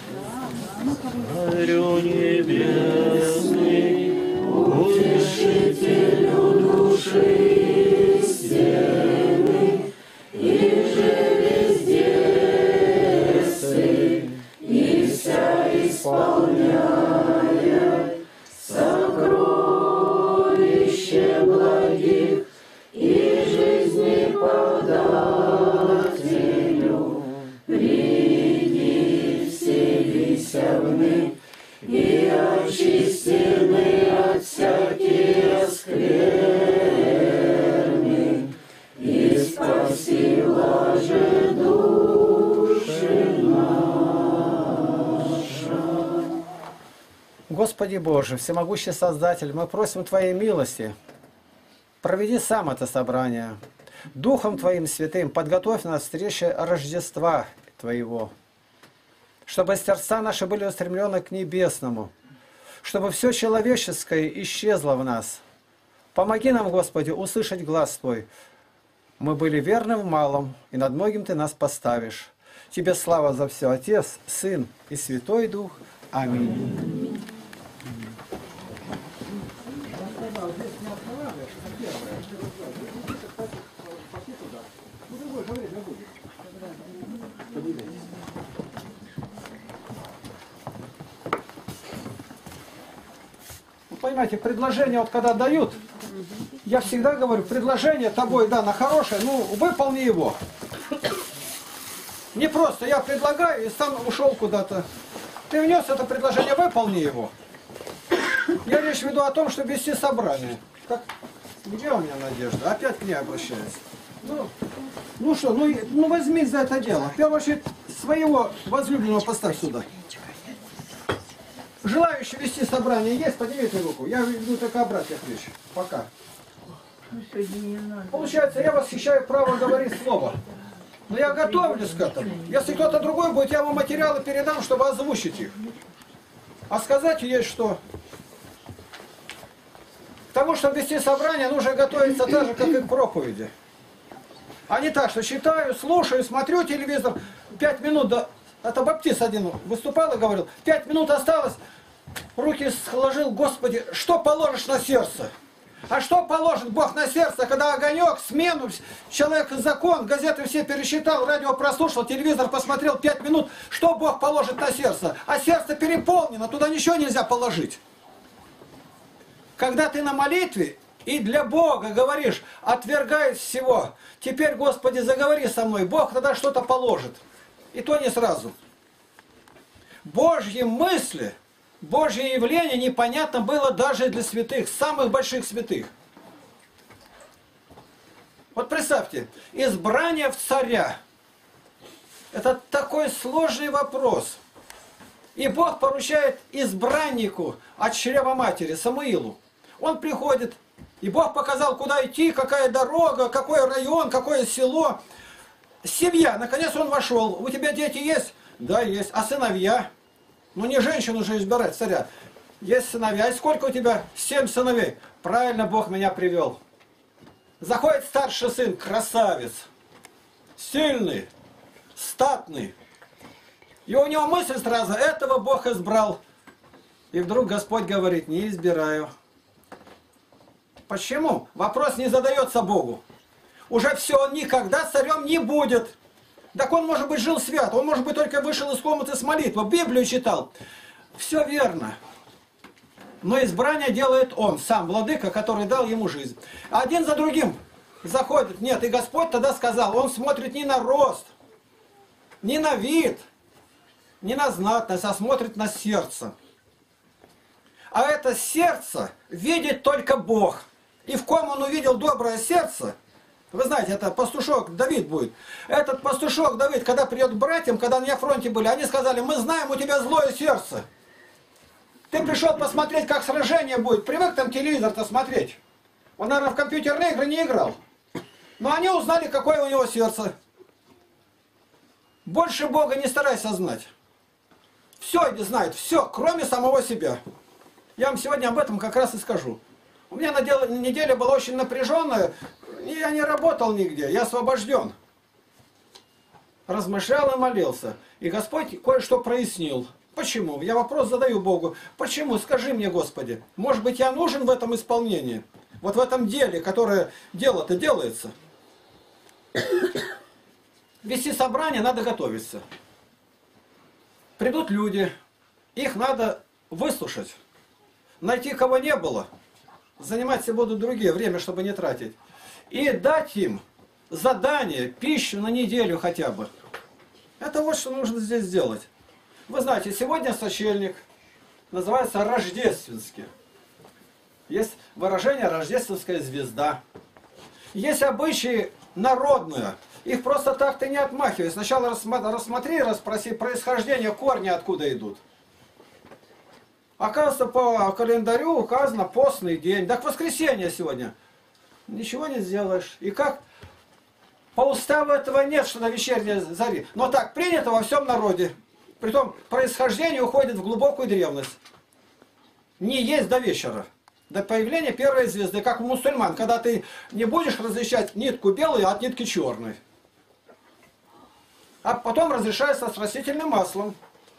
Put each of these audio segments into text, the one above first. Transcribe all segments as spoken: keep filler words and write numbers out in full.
Царю небесный, утешителю души истины, и же везде сын, и вся исполняя сокровище благих, и жизни подателю, приди, вселися в ны, и очистены от всякие скверны, и спасила же души наша. Господи Боже, всемогущий Создатель, мы просим Твоей милости, проведи сам это собрание. Духом Твоим святым подготовь нас к встрече Рождества Твоего, чтобы сердца наши были устремлены к небесному, чтобы все человеческое исчезло в нас. Помоги нам, Господи, услышать глаз Твой. Мы были верны в малом, и над многим Ты нас поставишь. Тебе слава за все, Отец, Сын и Святой Дух. Аминь. Понимаете, предложение, вот когда дают, я всегда говорю, предложение тобой дано хорошее, ну, выполни его. Не просто я предлагаю и сам ушел куда-то. Ты внес это предложение, выполни его. Я речь веду о том, чтобы вести собрание. Как... Где у меня Надежда? Опять к ней обращаюсь. Ну, ну что, ну, ну возьми за это дело. В первую очередь, своего возлюбленного поставь сюда. Желающие вести собрание есть? Поднимите руку. Я веду только о братьях речь. Пока. Получается, я восхищаю право говорить слово. Но я готовлюсь к этому. Если кто-то другой будет, я вам материалы передам, чтобы озвучить их. А сказать есть что. К тому, чтобы вести собрание, нужно готовиться так же, как и к проповеди. А не так, что читаю, слушаю, смотрю телевизор, пять минут до... Это баптист один выступал и говорил, пять минут осталось, руки сложил, Господи, что положишь на сердце? А что положит Бог на сердце, когда огонек, смену, человек закон, газеты все пересчитал, радио прослушал, телевизор посмотрел пять минут, что Бог положит на сердце? А сердце переполнено, туда ничего нельзя положить. Когда ты на молитве и для Бога говоришь, отвергай всего, теперь, Господи, заговори со мной, Бог тогда что-то положит. И то не сразу. Божьи мысли, Божье явление непонятно было даже для святых, самых больших святых. Вот представьте, избрание в царя. Это такой сложный вопрос. И Бог поручает избраннику от чрева матери, Самуилу. Он приходит, и Бог показал, куда идти, какая дорога, какой район, какое село. Семья, наконец он вошел. У тебя дети есть? Да, есть. А сыновья? Ну не женщину же избирать, царя. Есть сыновья. И сколько у тебя? Семь сыновей. Правильно Бог меня привел. Заходит старший сын, красавец. Сильный, статный. И у него мысль сразу, этого Бог избрал. И вдруг Господь говорит, не избираю. Почему? Вопрос не задается Богу. Уже все, он никогда царем не будет. Так он, может быть, жил свят, он, может быть, только вышел из комнаты с молитвой, Библию читал. Все верно. Но избрание делает он, сам владыка, который дал ему жизнь. Один за другим заходит. Нет, и Господь тогда сказал, он смотрит не на рост, не на вид, не на знатность, а смотрит на сердце. А это сердце видит только Бог. И в ком он увидел доброе сердце, вы знаете, это пастушок Давид будет. Этот пастушок Давид, когда придет к братьям, когда они на фронте были, они сказали, мы знаем, у тебя злое сердце. Ты пришел посмотреть, как сражение будет. Привык там телевизор-то смотреть. Он, наверное, в компьютерные игры не играл. Но они узнали, какое у него сердце. Больше Бога не старайся знать. Все не знает, все, кроме самого себя. Я вам сегодня об этом как раз и скажу. У меня неделя была очень напряженная, и я не работал нигде, я освобожден. размышлял и молился. И Господь кое-что прояснил. Почему? Я вопрос задаю Богу. Почему? Скажи мне, Господи. Может быть, я нужен в этом исполнении? Вот в этом деле, которое дело-то делается. Вести собрание надо готовиться. Придут люди, их надо выслушать. Найти кого не было. Заниматься будут другие, время, чтобы не тратить. И дать им задание, пищу на неделю хотя бы. Это вот что нужно здесь сделать. Вы знаете, сегодня сочельник называется рождественский. Есть выражение «рождественская звезда». Есть обычаи народные. Их просто так ты не отмахивай. Сначала рассмотри, расспроси происхождение, корни откуда идут. Оказывается, по календарю указано постный день. Так воскресенье сегодня. Ничего не сделаешь. И как? По уставу этого нет, что на вечерней заре. Но так принято во всем народе. Притом происхождение уходит в глубокую древность. Не есть до вечера. До появления первой звезды, как у мусульман, когда ты не будешь различать нитку белую от нитки черной. А потом разрешается с растительным маслом.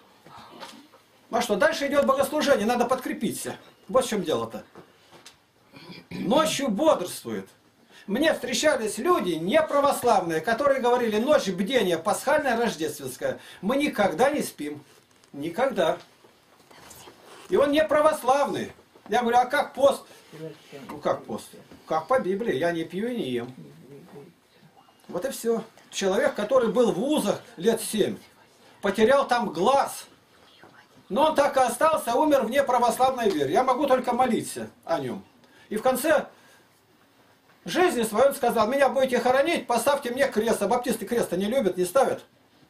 А что, дальше идет богослужение, надо подкрепиться. Вот в чем дело-то. Ночью бодрствует. Мне встречались люди неправославные, которые говорили, ночь бдения, пасхальная, рождественская. Мы никогда не спим. Никогда. И он не православный. Я говорю, а как пост? Ну как пост? Как по Библии, я не пью и не ем. Вот и все. Человек, который был в вузах лет семь, потерял там глаз. Но он так и остался, умер вне православной веры. Я могу только молиться о нем. И в конце жизни своей он сказал, меня будете хоронить, поставьте мне крест. А баптисты креста не любят, не ставят.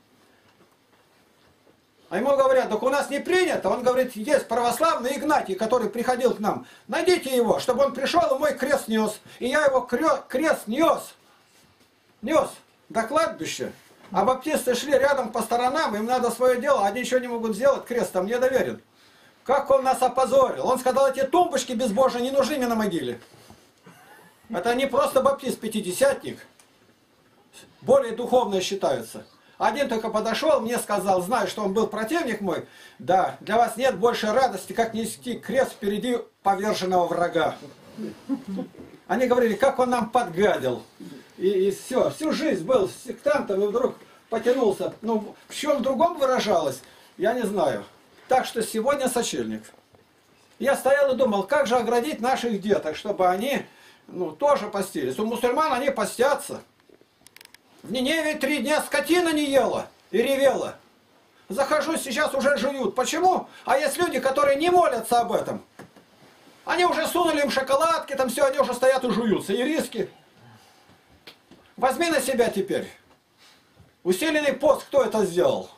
А ему говорят, так у нас не принято. Он говорит, есть православный Игнатий, который приходил к нам. Найдите его, чтобы он пришел и мой крест нес. И я его крест нес. Нес до кладбища. А баптисты шли рядом по сторонам, им надо свое дело, они ничего не могут сделать, крест там не доверен. Как он нас опозорил. Он сказал, эти тумбочки безбожные не нужны мне на могиле. Это не просто баптист-пятидесятник. Более духовные считаются. Один только подошел, мне сказал, знаю, что он был противник мой. Да, для вас нет больше радости, как нести крест впереди поверженного врага. Они говорили, как он нам подгадил. И, и все, всю жизнь был сектантом и вдруг потянулся. Ну, в чем другом выражалось, я не знаю. Так что сегодня сочельник. Я стоял и думал, как же оградить наших деток, чтобы они, ну, тоже постились. У мусульман они постятся. В Ниневе три дня скотина не ела и ревела. Захожу, сейчас уже жуют. Почему? А есть люди, которые не молятся об этом. Они уже сунули им шоколадки, там все, они уже стоят и жуются. И риски. Возьми на себя теперь. Усиленный пост, кто это сделал?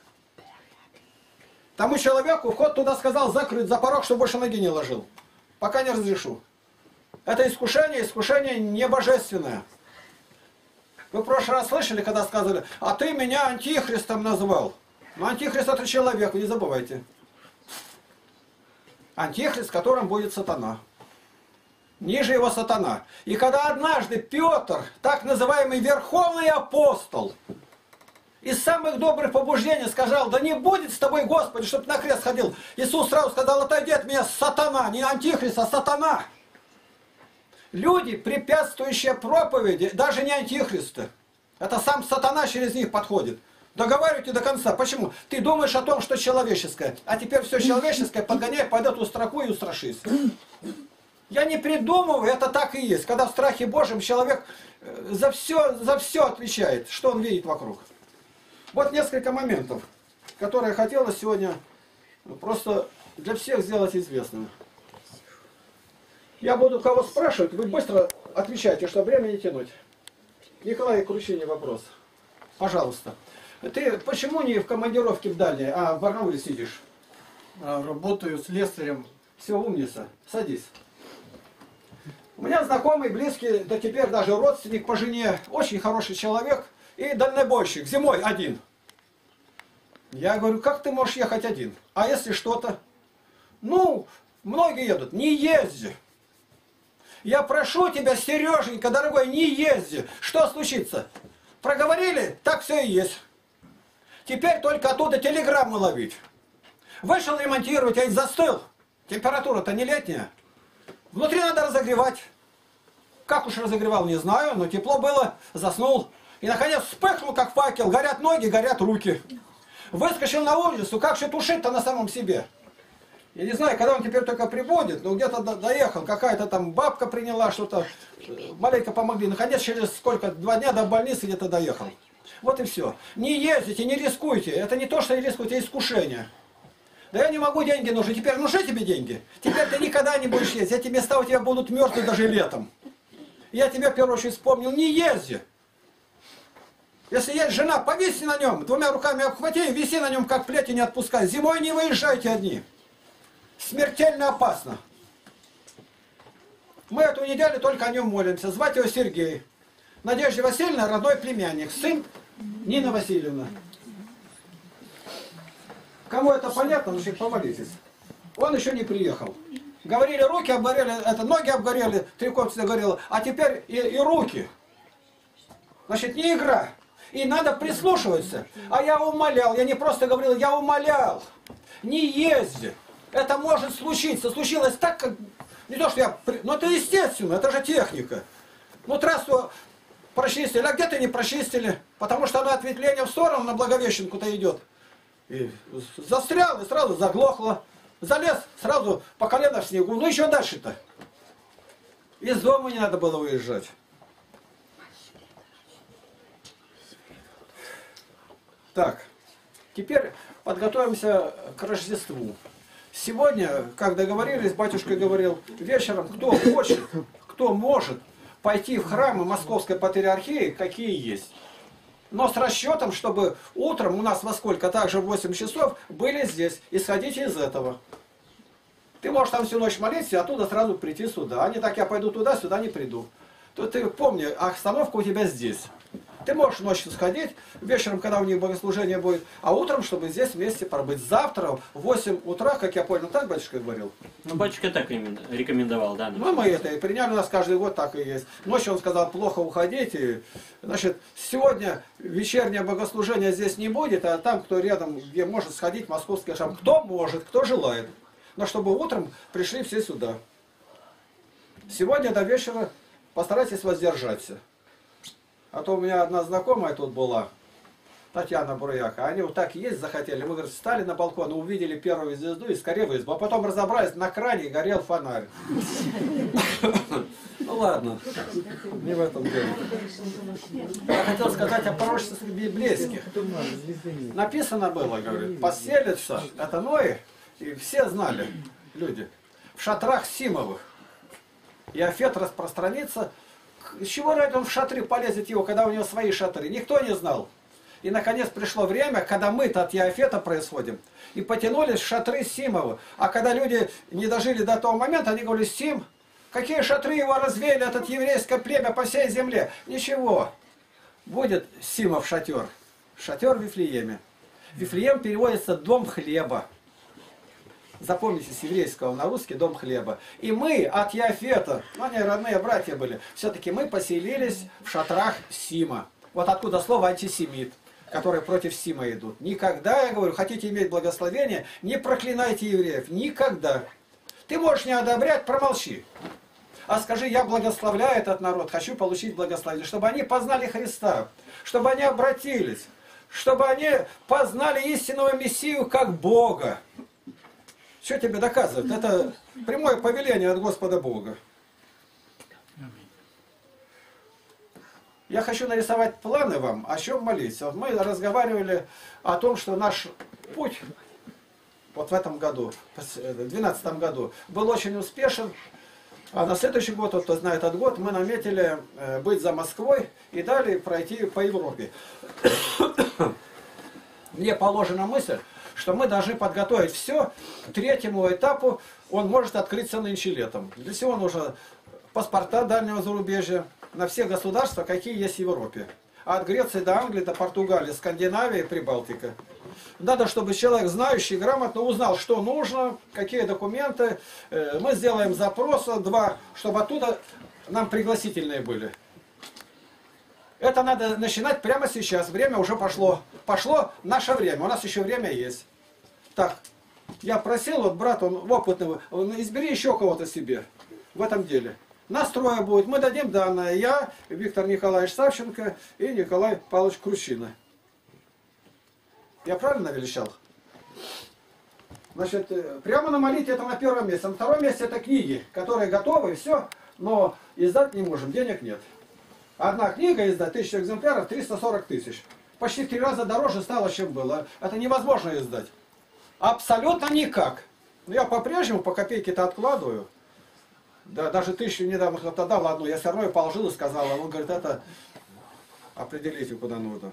Тому человеку вход туда сказал закрыть за порог, чтобы больше ноги не ложил. Пока не разрешу. Это искушение, искушение не божественное. Вы в прошлый раз слышали, когда сказали, а ты меня антихристом назвал. Но антихрист это человек, вы не забывайте. Антихрист, которым будет сатана. Ниже его сатана. И когда однажды Петр, так называемый верховный апостол, из самых добрых побуждений сказал, да не будет с тобой, Господи, чтобы на крест ходил. Иисус сразу сказал, отойди от меня, сатана, не антихрист, а сатана. Люди, препятствующие проповеди, даже не антихристы. Это сам сатана через них подходит. Договаривайте до конца. Почему? Ты думаешь о том, что человеческое, а теперь все человеческое подгоняй, пойдет у строку и устрашись. Я не придумываю, это так и есть. Когда в страхе Божьем человек за все, за все отвечает, что он видит вокруг. Вот несколько моментов, которые хотелось сегодня просто для всех сделать известными. Я буду кого спрашивать, вы быстро отвечайте, чтобы время не тянуть. Николай Кручине вопрос. Пожалуйста. Ты почему не в командировке в дальней, а в Барнауле сидишь? Работаю с слесарем. Все, умница. Садись. У меня знакомый, близкий, да теперь даже родственник по жене, очень хороший человек и дальнобойщик. Зимой один. Я говорю, как ты можешь ехать один? А если что-то? Ну, многие едут. Не езди. Я прошу тебя, Сереженька, дорогой, не езди. Что случится? Проговорили? Так все и есть. Теперь только оттуда телеграмму ловить. Вышел ремонтировать, а ведь застыл. Температура-то не летняя. Внутри надо разогревать. Как уж разогревал, не знаю, но тепло было, заснул. И, наконец, вспыхнул, как факел. Горят ноги, горят руки. Выскочил на улицу, как же тушить-то на самом себе? Я не знаю, когда он теперь только прибудет, но где-то доехал. Какая-то там бабка приняла, что-то маленько помогли. Наконец, через сколько, два дня до больницы где-то доехал. Вот и все. Не ездите, не рискуйте. Это не то, что не рискуйте, это искушение. Да я не могу, деньги нужны. Теперь нужны тебе деньги? Теперь ты никогда не будешь ездить. Эти места у тебя будут мертвы даже летом. Я тебе в первую очередь вспомнил, не езди. Если есть жена, повиси на нем, двумя руками обхвати и виси на нем, как плети, не отпускай. Зимой не выезжайте одни. Смертельно опасно. Мы эту неделю только о нем молимся. Звать его Сергей. Надежда Васильевна, родной племянник. Сын Нина Васильевна. Кому это понятно, значит, помолитесь. Он еще не приехал. Говорили, руки обгорели, это ноги обгорели, трикот горело, а теперь и, и руки. Значит, не игра. И надо прислушиваться. А я умолял, я не просто говорил, я умолял. Не езди. Это может случиться. Случилось так, как... Не то, что я... Ну, это естественно, это же техника. Ну, трассу прочистили, а где-то не прочистили. Потому что она ответвление в сторону на Благовещенку-то идет. И застрял, и сразу заглохло. Залез, сразу по колено в снегу. Ну, еще дальше-то. Из дома не надо было выезжать. Так, теперь подготовимся к Рождеству. Сегодня, как договорились, батюшка говорил, вечером, кто хочет, кто может пойти в храмы Московской Патриархии, какие есть. Но с расчетом, чтобы утром у нас во сколько, также в восемь часов, были здесь. Исходите из этого. Ты можешь там всю ночь молиться, и оттуда сразу прийти сюда. А не так, я пойду туда, сюда не приду. То ты помни, остановка у тебя здесь. Ты можешь ночью сходить, вечером, когда у них богослужение будет, а утром, чтобы здесь вместе пробыть. Завтра в восемь утра, как я понял, так батюшка говорил? Ну, батюшка так именно рекомендовал, да? Ну, мы это и приняли, у нас каждый год так и есть. Ночью он сказал, плохо уходите. Значит, сегодня вечернее богослужение здесь не будет, а там, кто рядом, где может сходить, московский храм. Кто может, кто желает. Но чтобы утром пришли все сюда. Сегодня до вечера постарайтесь воздержаться. А то у меня одна знакомая тут была, Татьяна Буруяка. Они вот так есть захотели. Мы, говорит, встали на балкон, увидели первую звезду и скорее в избу. А потом разобрались, на кране горел фонарь. Ну ладно, не в этом дело. Я хотел сказать о пророчествах библейских. Написано было, говорит, поселится, это Ной, и все знали, люди, в шатрах Симовых. Иофет распространится. С чего ради он в шатры полезет его, когда у него свои шатры? Никто не знал. И наконец пришло время, когда мы-то от Иофета происходим. И потянулись в шатры Симова. А когда люди не дожили до того момента, они говорили, Сим, какие шатры его развеяли, этот еврейское племя по всей земле? Ничего. Будет Симов шатер. Шатер в Вифлееме. Вифлеем переводится «дом хлеба». Запомните, с еврейского на русский дом хлеба. И мы от Иофета, ну они родные братья были, все-таки мы поселились в шатрах Сима. Вот откуда слово антисемит, которые против Сима идут. Никогда, я говорю, хотите иметь благословение, не проклинайте евреев. Никогда. Ты можешь не одобрять, промолчи. А скажи, я благословляю этот народ, хочу получить благословение, чтобы они познали Христа, чтобы они обратились, чтобы они познали истинного Мессию как Бога. Что тебе доказывает? Это прямое повеление от Господа Бога. Я хочу нарисовать планы вам, о чем молиться. Вот мы разговаривали о том, что наш путь вот в этом году, в две тысячи двенадцатом году, был очень успешен. А на следующий год, вот кто знает этот год, мы наметили быть за Москвой и далее пройти по Европе. Мне положена мысль, что мы должны подготовить все к третьему этапу, он может открыться нынче летом. Для всего нужно паспорта дальнего зарубежья на все государства, какие есть в Европе. А от Греции до Англии, до Португалии, Скандинавии, Прибалтика. Надо, чтобы человек, знающий, грамотно узнал, что нужно, какие документы. Мы сделаем запрос два, чтобы оттуда нам пригласительные были. Это надо начинать прямо сейчас. Время уже пошло. Пошло наше время. У нас еще время есть. Так, я просил, вот брат, он опытный, он, избери еще кого-то себе в этом деле. Настроя будет. Мы дадим данные. Я, Виктор Николаевич Савченко и Николай Павлович Кручина. Я правильно величал? Значит, прямо на молитве это на первом месте. На втором месте это книги, которые готовы, и все, но издать не можем, денег нет. Одна книга издать, тысяча экземпляров, триста сорок тысяч. Почти в три раза дороже стало, чем было. Это невозможно издать. Абсолютно никак. Но я по-прежнему по копейке-то откладываю. Да, даже тысячу недавно кто-то дал одну, я все равно ее положил и сказал. Он говорит, это определите, куда нужно.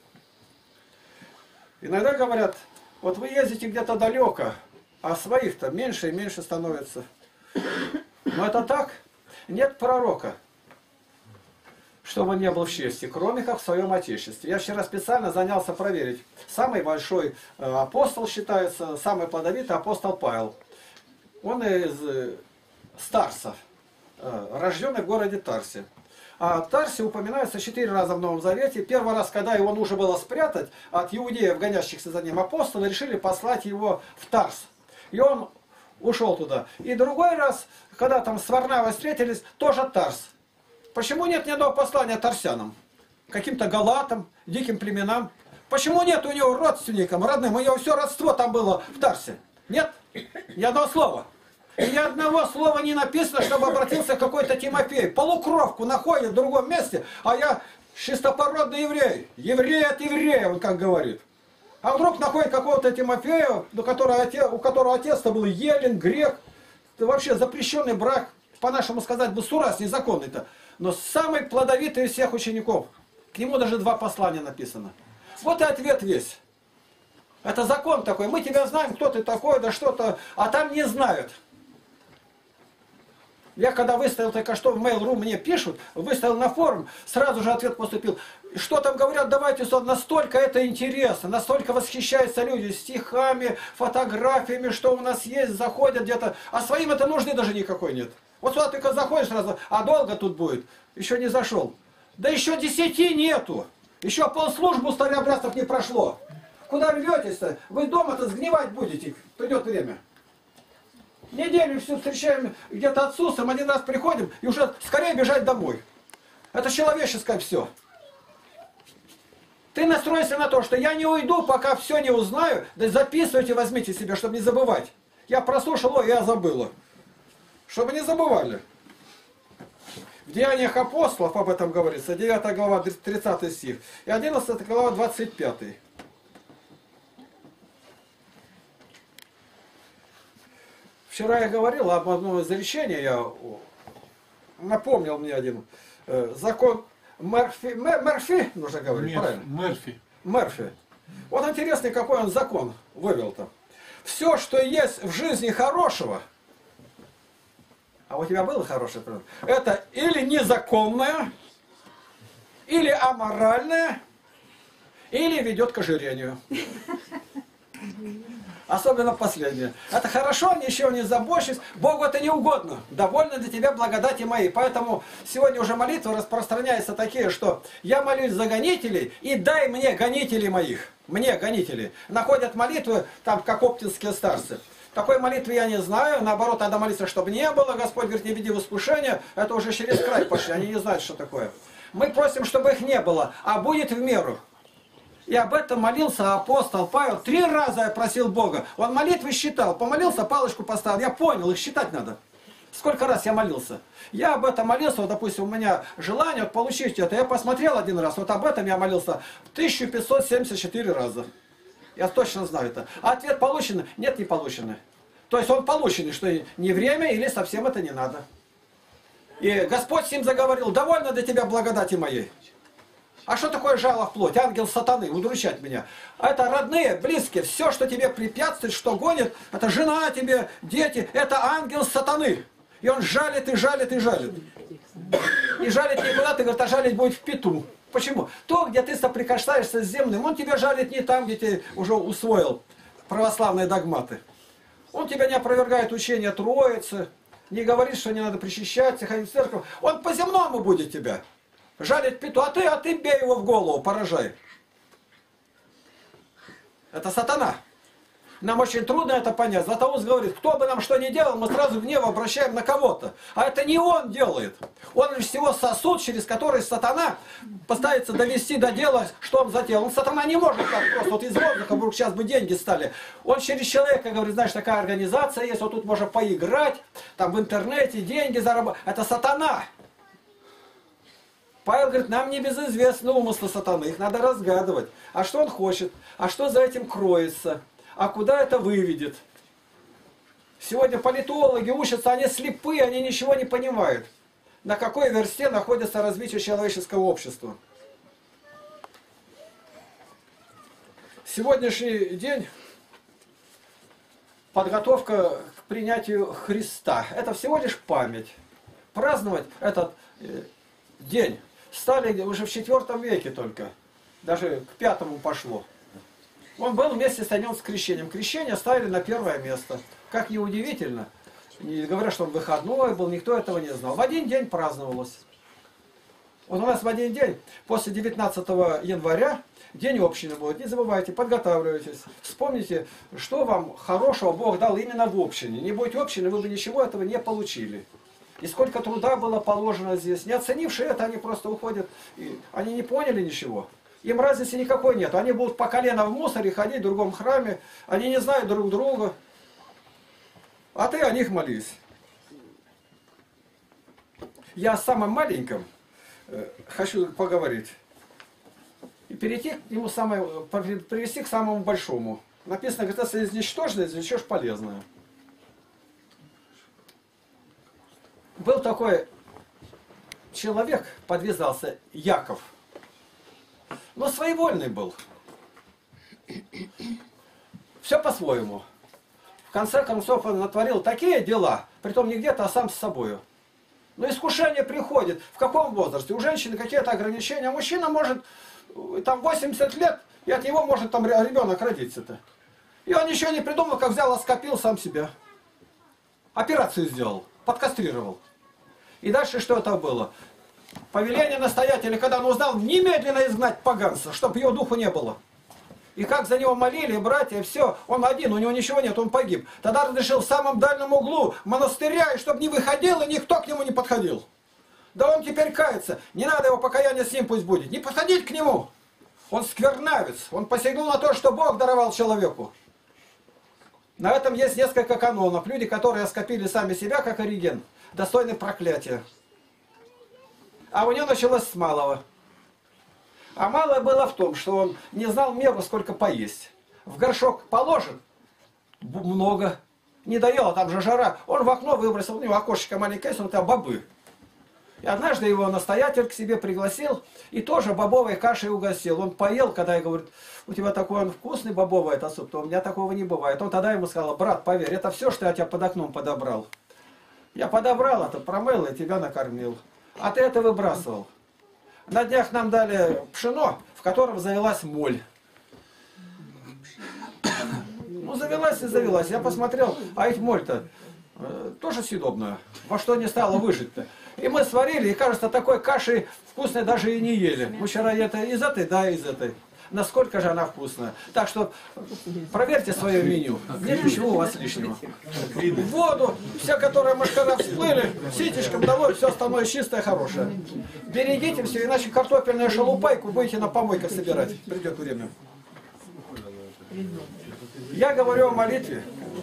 Иногда говорят, вот вы ездите где-то далеко, а своих-то меньше и меньше становится. Но это так. Нет пророка, чтобы не был в чести, кроме как в своем Отечестве. Я вчера специально занялся проверить. Самый большой апостол считается, самый плодовитый апостол Павел. Он из Тарса, рожденный в городе Тарсе. А Тарсе упоминается четыре раза в Новом Завете. Первый раз, когда его нужно было спрятать от иудеев, гонящихся за ним, апостолы решили послать его в Тарс. И он ушел туда. И другой раз, когда там с Варнавой встретились, тоже Тарс. Почему нет ни одного послания тарсянам? Каким-то галатам, диким племенам. Почему нет у него родственникам, родным? У него все родство там было в Тарсе. Нет? Ни одного слова. И ни одного слова не написано, чтобы обратился какой-то Тимофей. Полукровку находит в другом месте, а я чистопородный еврей. Еврей от еврея, он как говорит. А вдруг находит какого-то Тимофея, у которого отец, у которого отец-то был еллин, грек. Это вообще запрещенный брак, по-нашему сказать, бы сурас, незаконный-то. Но самый плодовитый из всех учеников. К нему даже два послания написано. Вот и ответ весь. Это закон такой. Мы тебя знаем, кто ты такой, да что-то, а там не знают. Я когда выставил только что в Mail.ru, мне пишут, выставил на форум, сразу же ответ поступил. Что там говорят, давайте, настолько это интересно, настолько восхищаются люди стихами, фотографиями, что у нас есть, заходят где-то, а своим это нужды даже никакой нет. Вот сюда только заходишь сразу, а долго тут будет, еще не зашел. Да еще десяти нету, еще полслужбы у старообрядцев не прошло. Куда рветесь-то? Вы дома-то сгнивать будете, придет время. Неделю все встречаем где-то отсутствуем, один раз приходим и уже скорее бежать домой. Это человеческое все. Ты настройся на то, что я не уйду, пока все не узнаю. Да записывайте, возьмите себе, чтобы не забывать. Я прослушал, ой, я забыла. Чтобы не забывали. В Деяниях апостолов об этом говорится, девятая глава, тридцатый стих. И одиннадцатая глава, двадцать пятый. Вчера я говорил об одном изречении, я напомнил мне один э, закон Мерфи, Мерфи, нужно говорить, Мерфи, правильно? Мерфи. Мерфи. Вот интересный, какой он закон вывел-то. Все, что есть в жизни хорошего, а у тебя было хорошее, это или незаконное, или аморальное, или ведет к ожирению. Особенно последнее. Это хорошо, ничего не забочусь. Богу это не угодно. Довольно для тебя благодати моей. Поэтому сегодня уже молитвы распространяются такие, что я молюсь за гонителей и дай мне гонителей моих. Мне гонителей. Находят молитвы, там как оптинские старцы. Такой молитвы я не знаю. Наоборот, надо молиться, чтобы не было. Господь говорит, не веди в искушение. Это уже через край пошли. Они не знают, что такое. Мы просим, чтобы их не было, а будет в меру. И об этом молился апостол Павел. Три раза я просил Бога. Он молитвы считал. Помолился, палочку поставил. Я понял, их считать надо. Сколько раз я молился. Я об этом молился, вот, допустим, у меня желание вот, получить это. Я посмотрел один раз, вот об этом я молился тысяча пятьсот семьдесят четыре раза. Я точно знаю это. А ответ получен? Нет, не получен. То есть он получен, что не время или совсем это не надо. И Господь с ним заговорил, довольно для тебя благодати моей. А что такое жало в плоть? Ангел сатаны, удручать меня. Это родные, близкие, все, что тебе препятствует, что гонит, это жена тебе, дети, это ангел сатаны. И он жалит, и жалит, и жалит. И жалит не куда, ты говоришь, а жалить будет в пету. Почему? То, где ты соприкасаешься с земным, он тебя жалит не там, где ты уже усвоил православные догматы. Он тебя не опровергает учение Троицы, не говорит, что не надо причащаться, ходить в церковь. Он по-земному будет тебя. Жалит пету, а ты, а ты бей его в голову, поражай. Это сатана. Нам очень трудно это понять. Златоуст говорит, кто бы нам что ни делал, мы сразу гнев обращаем на кого-то. А это не он делает. Он лишь всего сосуд, через который сатана постарается довести до дела, что он затеял. Он, сатана не может так просто, вот из воздуха вдруг сейчас бы деньги стали. Он через человека говорит, знаешь, такая организация есть, вот тут можно поиграть, там в интернете деньги заработать. Это сатана. Павел говорит, нам не безызвестны умыслы сатаны, их надо разгадывать. А что он хочет? А что за этим кроется? А куда это выведет? Сегодня политологи учатся, они слепые, они ничего не понимают. На какой версте находится развитие человеческого общества. Сегодняшний день подготовка к принятию Христа. Это всего лишь память. Праздновать этот день стали уже в четвёртом веке только. Даже к пятому пошло. Он был вместе соединен с крещением. Крещение ставили на первое место. Как ни удивительно, не говорят, что он выходной был, никто этого не знал. В один день праздновалось. Вот у нас в один день, после девятнадцатого января, день общины будет. Не забывайте, подготавливайтесь. Вспомните, что вам хорошего Бог дал именно в общине. Не будь общины, вы бы ничего этого не получили. И сколько труда было положено здесь. Не оценившие это, они просто уходят. И они не поняли ничего. Им разницы никакой нет. Они будут по колено в мусоре ходить в другом храме. Они не знают друг друга. А ты о них молись. Я о самом маленьком э, хочу поговорить. И перейти к нему самое, привести к самому большому. Написано, говорит, если из ничтожного извлечешь полезное. Был такой человек, подвязался, Яков. Но своевольный был. Все по-своему. В конце концов он натворил такие дела, притом не где-то, а сам с собою. Но искушение приходит. В каком возрасте? У женщины какие-то ограничения. А мужчина может, там восемьдесят лет, и от него может там ребенок родиться-то. И он ничего не придумал, как взял, оскопил сам себя. Операцию сделал, подкастрировал. И дальше что это было? Повеление настоятеля, когда он узнал, немедленно изгнать поганца, чтобы его духу не было. И как за него молили, братья, все, он один, у него ничего нет, он погиб. Тогда разрешил в самом дальнем углу монастыря, и чтобы не выходил, и никто к нему не подходил. Да он теперь кается, не надо его покаяние с ним пусть будет. Не подходить к нему. Он сквернавец, он посягнул на то, что Бог даровал человеку. На этом есть несколько канонов. Люди, которые оскопили сами себя, как Ориген, достойны проклятия. А у него началось с малого. А малое было в том, что он не знал меру, сколько поесть. В горшок положит много. Не доел, а там же жара. Он в окно выбросил, у него окошечко маленькое, он там бобы. И однажды его настоятель к себе пригласил и тоже бобовой кашей угостил. Он поел, когда я говорю, у тебя такой он вкусный бобовый это суп, то у меня такого не бывает. Он тогда ему сказал, брат, поверь, это все, что я тебя под окном подобрал. Я подобрал это, промыл и тебя накормил. А ты это выбрасывал. На днях нам дали пшено, в котором завелась моль. Ну, завелась и завелась. Я посмотрел, а ведь моль-то э, тоже съедобная. Во что не стало выжить-то. И мы сварили, и кажется, такой каши вкусной даже и не ели. Мы вчера это из этой, да, из этой. Насколько же она вкусная. Так что проверьте свое меню. Нет ничего у вас лишнего. Воду, все, которые мошкара всплыли, ситечком домой, все остальное чистое, хорошее. Берегите все, иначе картофельную шалупайку будете на помойках собирать. Придет время. Я говорю о молитве.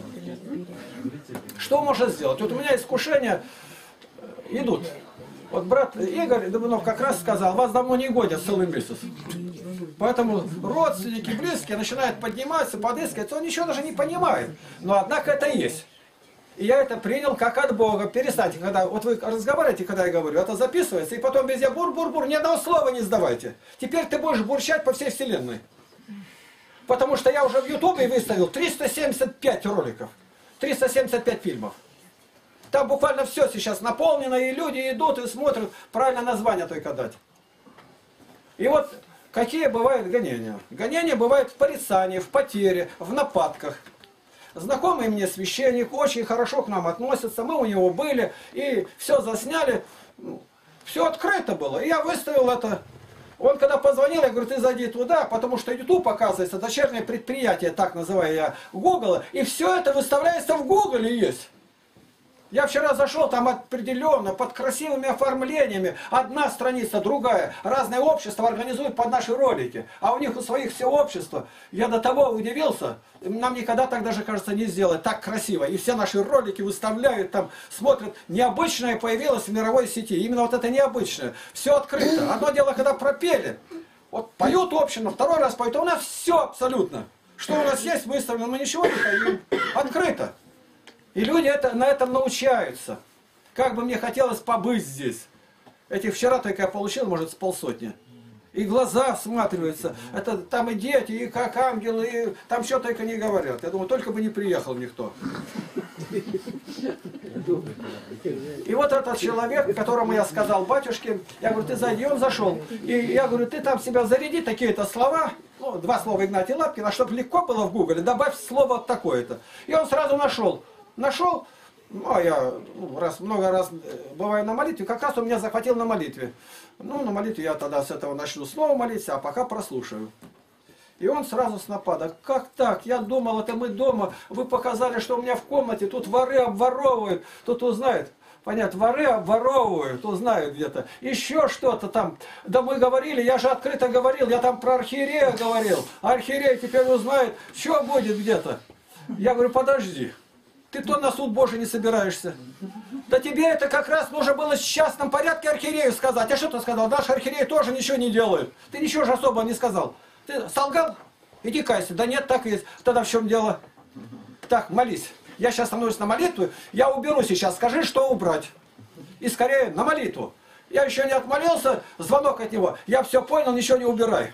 Что можно сделать? Вот у меня искушения идут. Вот брат Игорь Дубунов как раз сказал, вас давно не годят целый месяц. Поэтому родственники, близкие начинают подниматься, подыскивать. Он ничего даже не понимает. Но однако это есть. И я это принял как от Бога. Перестаньте, когда вот вы разговариваете, когда я говорю, это записывается, и потом везде бур-бур-бур, ни одного слова не сдавайте. Теперь ты будешь бурчать по всей вселенной. Потому что я уже в Ютубе выставил триста семьдесят пять роликов, триста семьдесят пять фильмов. Там буквально все сейчас наполнено, и люди идут и смотрят, правильно название только дать. И вот какие бывают гонения? Гонения бывают в порицании, в потере, в нападках. Знакомый мне священник очень хорошо к нам относится, мы у него были, и все засняли. Все открыто было. И я выставил это. Он когда позвонил, я говорю, ты зайди туда, потому что YouTube, оказывается, дочернее предприятие, так называю я, Google, и все это выставляется в Google есть. Я вчера зашел, там определенно, под красивыми оформлениями, одна страница, другая. Разные общества организуют под наши ролики. А у них у своих все общества. Я до того удивился, нам никогда так даже, кажется, не сделать. Так красиво. И все наши ролики выставляют, там смотрят. Необычное появилось в мировой сети. Именно вот это необычное. Все открыто. Одно дело, когда пропели. Вот поют община, второй раз поют. А у нас все абсолютно. Что у нас есть выставлено, мы ничего не поем. Открыто. И люди это, на этом научаются. Как бы мне хотелось побыть здесь. Этих вчера только я получил, может, с полсотни. И глаза всматриваются. Это там и дети, и как ангелы, и там что только не говорят. Я думаю, только бы не приехал никто. И вот этот человек, которому я сказал, батюшке, я говорю, ты зайди, он зашел. И я говорю, ты там себя заряди, такие-то слова, ну, два слова Игнатия Лапкина, чтобы легко было в гугле, добавь слово такое-то. И он сразу нашел. Нашел, ну, а я ну, раз, много раз бываю на молитве, как раз он меня захватил на молитве. Ну, на молитве я тогда с этого начну снова молиться, а пока прослушаю. И он сразу с напада. Как так? Я думал, это мы дома, вы показали, что у меня в комнате, тут воры обворовывают, тут узнают. Понятно, воры обворовывают, узнают где-то. Еще что-то там. Да мы говорили, я же открыто говорил, я там про архиерея говорил. Архиерей теперь узнает, что будет где-то. Я говорю, подожди. Ты то на суд Божий не собираешься. Да тебе это как раз нужно было в частном порядке архиерею сказать. А что ты сказал? Наш архиерей тоже ничего не делает. Ты ничего же особо не сказал. Ты солгал? Иди кайся. Да нет, так и есть. Тогда в чем дело? Так, молись. Я сейчас становлюсь на молитву. Я уберу сейчас. Скажи, что убрать. И скорее на молитву. Я еще не отмолился. Звонок от него. Я все понял, ничего не убирай.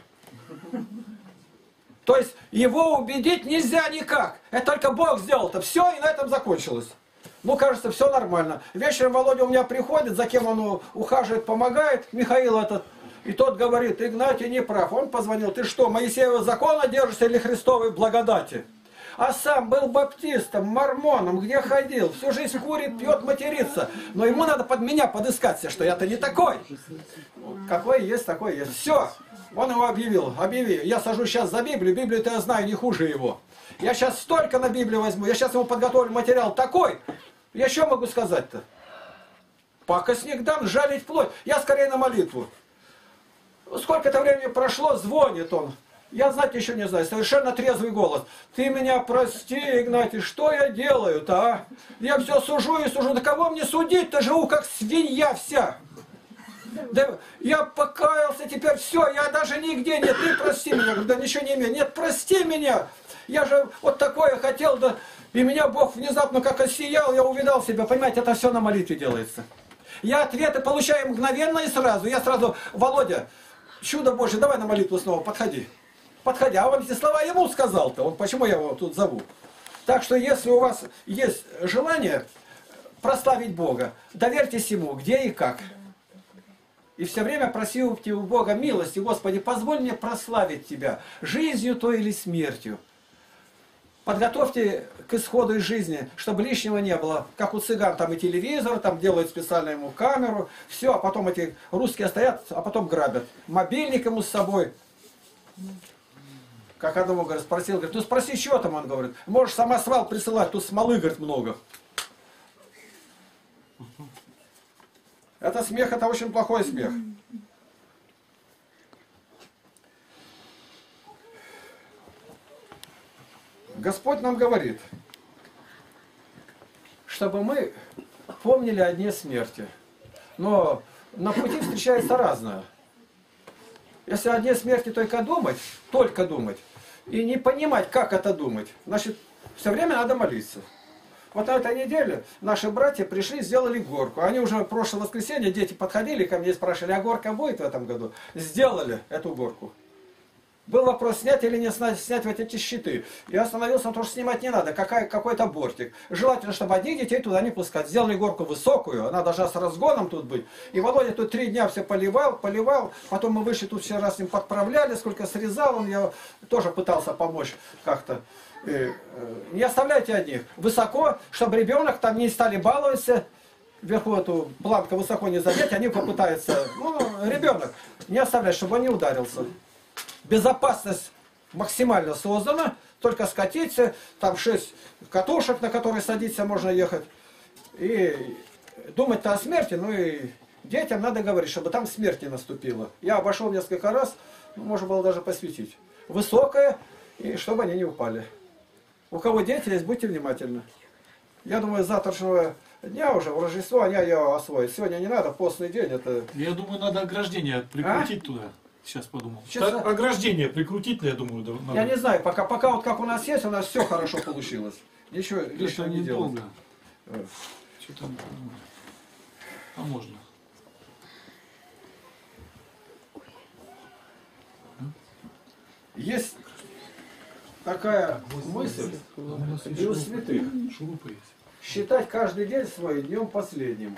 То есть его убедить нельзя никак. Это только Бог сделал-то. Все, и на этом закончилось. Ну, кажется, все нормально. Вечером Володя у меня приходит, за кем он ухаживает, помогает, Михаил этот. И тот говорит, Игнатий не прав. Он позвонил, ты что, Моисеева закона держишься или Христовой благодати? А сам был баптистом, мормоном, где ходил, всю жизнь курит, пьет, матерится. Но ему надо под меня подыскать, что я-то не такой. Какой есть, такой есть. Все. Он его объявил, объяви. Я сажусь сейчас за Библию, Библию-то я знаю не хуже его. Я сейчас столько на Библию возьму, я сейчас ему подготовлю материал такой. Я что могу сказать-то? Пакостник дам, жалить плоть. Я скорее на молитву. Сколько-то времени прошло, звонит он. Я знать еще не знаю, совершенно трезвый голос. Ты меня прости, Игнатий, что я делаю-то, а? Я все сужу и сужу. Да кого мне судить-то? Живу как свинья вся. Да я покаялся, теперь все, я даже нигде нет, ты прости меня. Да ничего не имею. Нет, прости меня. Я же вот такое хотел, да, и меня Бог внезапно как осиял, я увидал себя. Понимаете, это все на молитве делается. Я ответы получаю мгновенно и сразу. Я сразу, Володя, чудо Божье, давай на молитву снова, подходи. Подходи. А он эти слова ему сказал-то. Он, почему я его тут зову? Так что, если у вас есть желание прославить Бога, доверьтесь Ему, где и как. И все время просите у Бога милости. Господи, позволь мне прославить Тебя жизнью то или смертью. Подготовьте к исходу из жизни, чтобы лишнего не было. Как у цыган, там и телевизор, там делают специально ему камеру. Все, а потом эти русские стоят, а потом грабят. Мобильник ему с собой. Как одному, говорит, спросил, говорит, ну спроси, что там, он говорит. Можешь самосвал присылать, тут смолы, говорит, много. Это смех, это очень плохой смех. Господь нам говорит, чтобы мы помнили о дне смерти. Но на пути встречается разное. Если о дне смерти только думать, только думать, и не понимать, как это думать, значит, все время надо молиться. Вот на этой неделе наши братья пришли, сделали горку. Они уже в прошлое воскресенье, дети подходили ко мне и спрашивали, а горка будет в этом году? Сделали эту горку. Был вопрос, снять или не снять, снять вот эти щиты. Я остановился на том, что снимать не надо, какая, какой-то бортик. Желательно, чтобы одних детей туда не пускать. Сделали горку высокую, она должна с разгоном тут быть. И Володя тут три дня все поливал, поливал. Потом мы вышли, тут вчера с ним подправляли, сколько срезал он, я тоже пытался помочь как-то. Не оставляйте одних. Высоко, чтобы ребенок там не стали баловаться. вверху эту планку высоко не задеть, они попытаются, ну, ребенок, не оставлять, чтобы он не ударился. Безопасность максимально создана, только скатиться, там шесть катушек, на которые садиться можно ехать. И думать-то о смерти, ну и детям надо говорить, чтобы там смерть не наступила. Я обошел несколько раз, ну, можно было даже посветить. Высокая, и чтобы они не упали. У кого дети есть, будьте внимательны. Я думаю, с завтрашнего дня уже, в Рождество, они ее освоят. Сегодня не надо, постный день, это... Я думаю, надо ограждение прикрутить а? туда. Сейчас подумал. Сейчас... Так, ограждение прикрутить, я думаю, надо. Я не знаю, пока, пока вот как у нас есть, у нас все хорошо получилось. Ничего лишнего не делать. Что там? А можно? Есть такая мысль и у святых. Считать каждый день свой днем последним.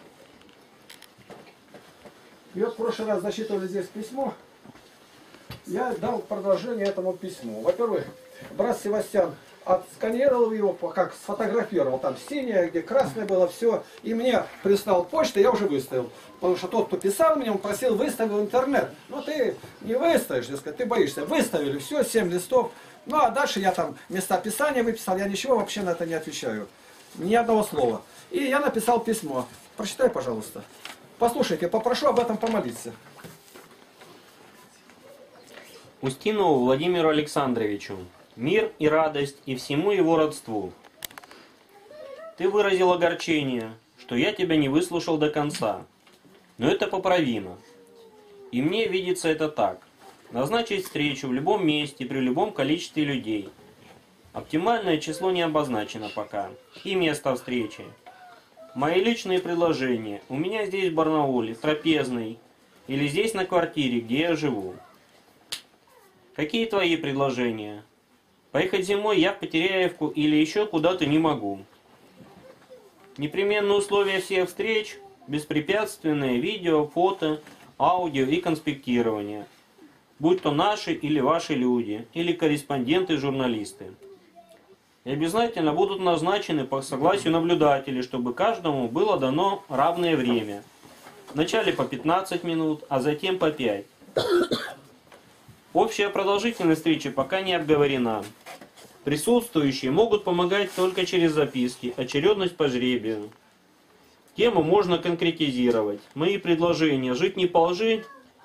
И вот в прошлый раз зачитывали здесь письмо. Я дал продолжение этому письму. Во-первых, брат Севастьян отсканировал его, как сфотографировал. Там синее, где красное было, все. И мне прислал почту, я уже выставил. Потому что тот, кто писал мне, он просил, выставил в интернет. Ну ты не выставишь, сказать, ты боишься. Выставили, все, семь листов. Ну а дальше я там места писания выписал. Я ничего вообще на это не отвечаю. Ни одного слова. И я написал письмо. Прочитай, пожалуйста. Послушайте, попрошу об этом помолиться. Устинову Владимиру Александровичу. Мир и радость и всему его родству. Ты выразил огорчение, что я тебя не выслушал до конца. Но это поправимо. И мне видится это так. Назначить встречу в любом месте при любом количестве людей. Оптимальное число не обозначено пока. И место встречи. Мои личные предложения. У меня здесь в Барнауле, Трапезный. Или здесь на квартире, где я живу. Какие твои предложения? Поехать зимой я в Потеряевку или еще куда-то не могу. Непременные условия всех встреч – беспрепятственное видео, фото, аудио и конспектирование. Будь то наши или ваши люди, или корреспонденты-журналисты. И обязательно будут назначены по согласию наблюдателей, чтобы каждому было дано равное время. Вначале по пятнадцать минут, а затем по пять. Общая продолжительность встречи пока не обговорена. Присутствующие могут помогать только через записки, очередность по жребию. Тему можно конкретизировать. Мои предложения: жить не по лжи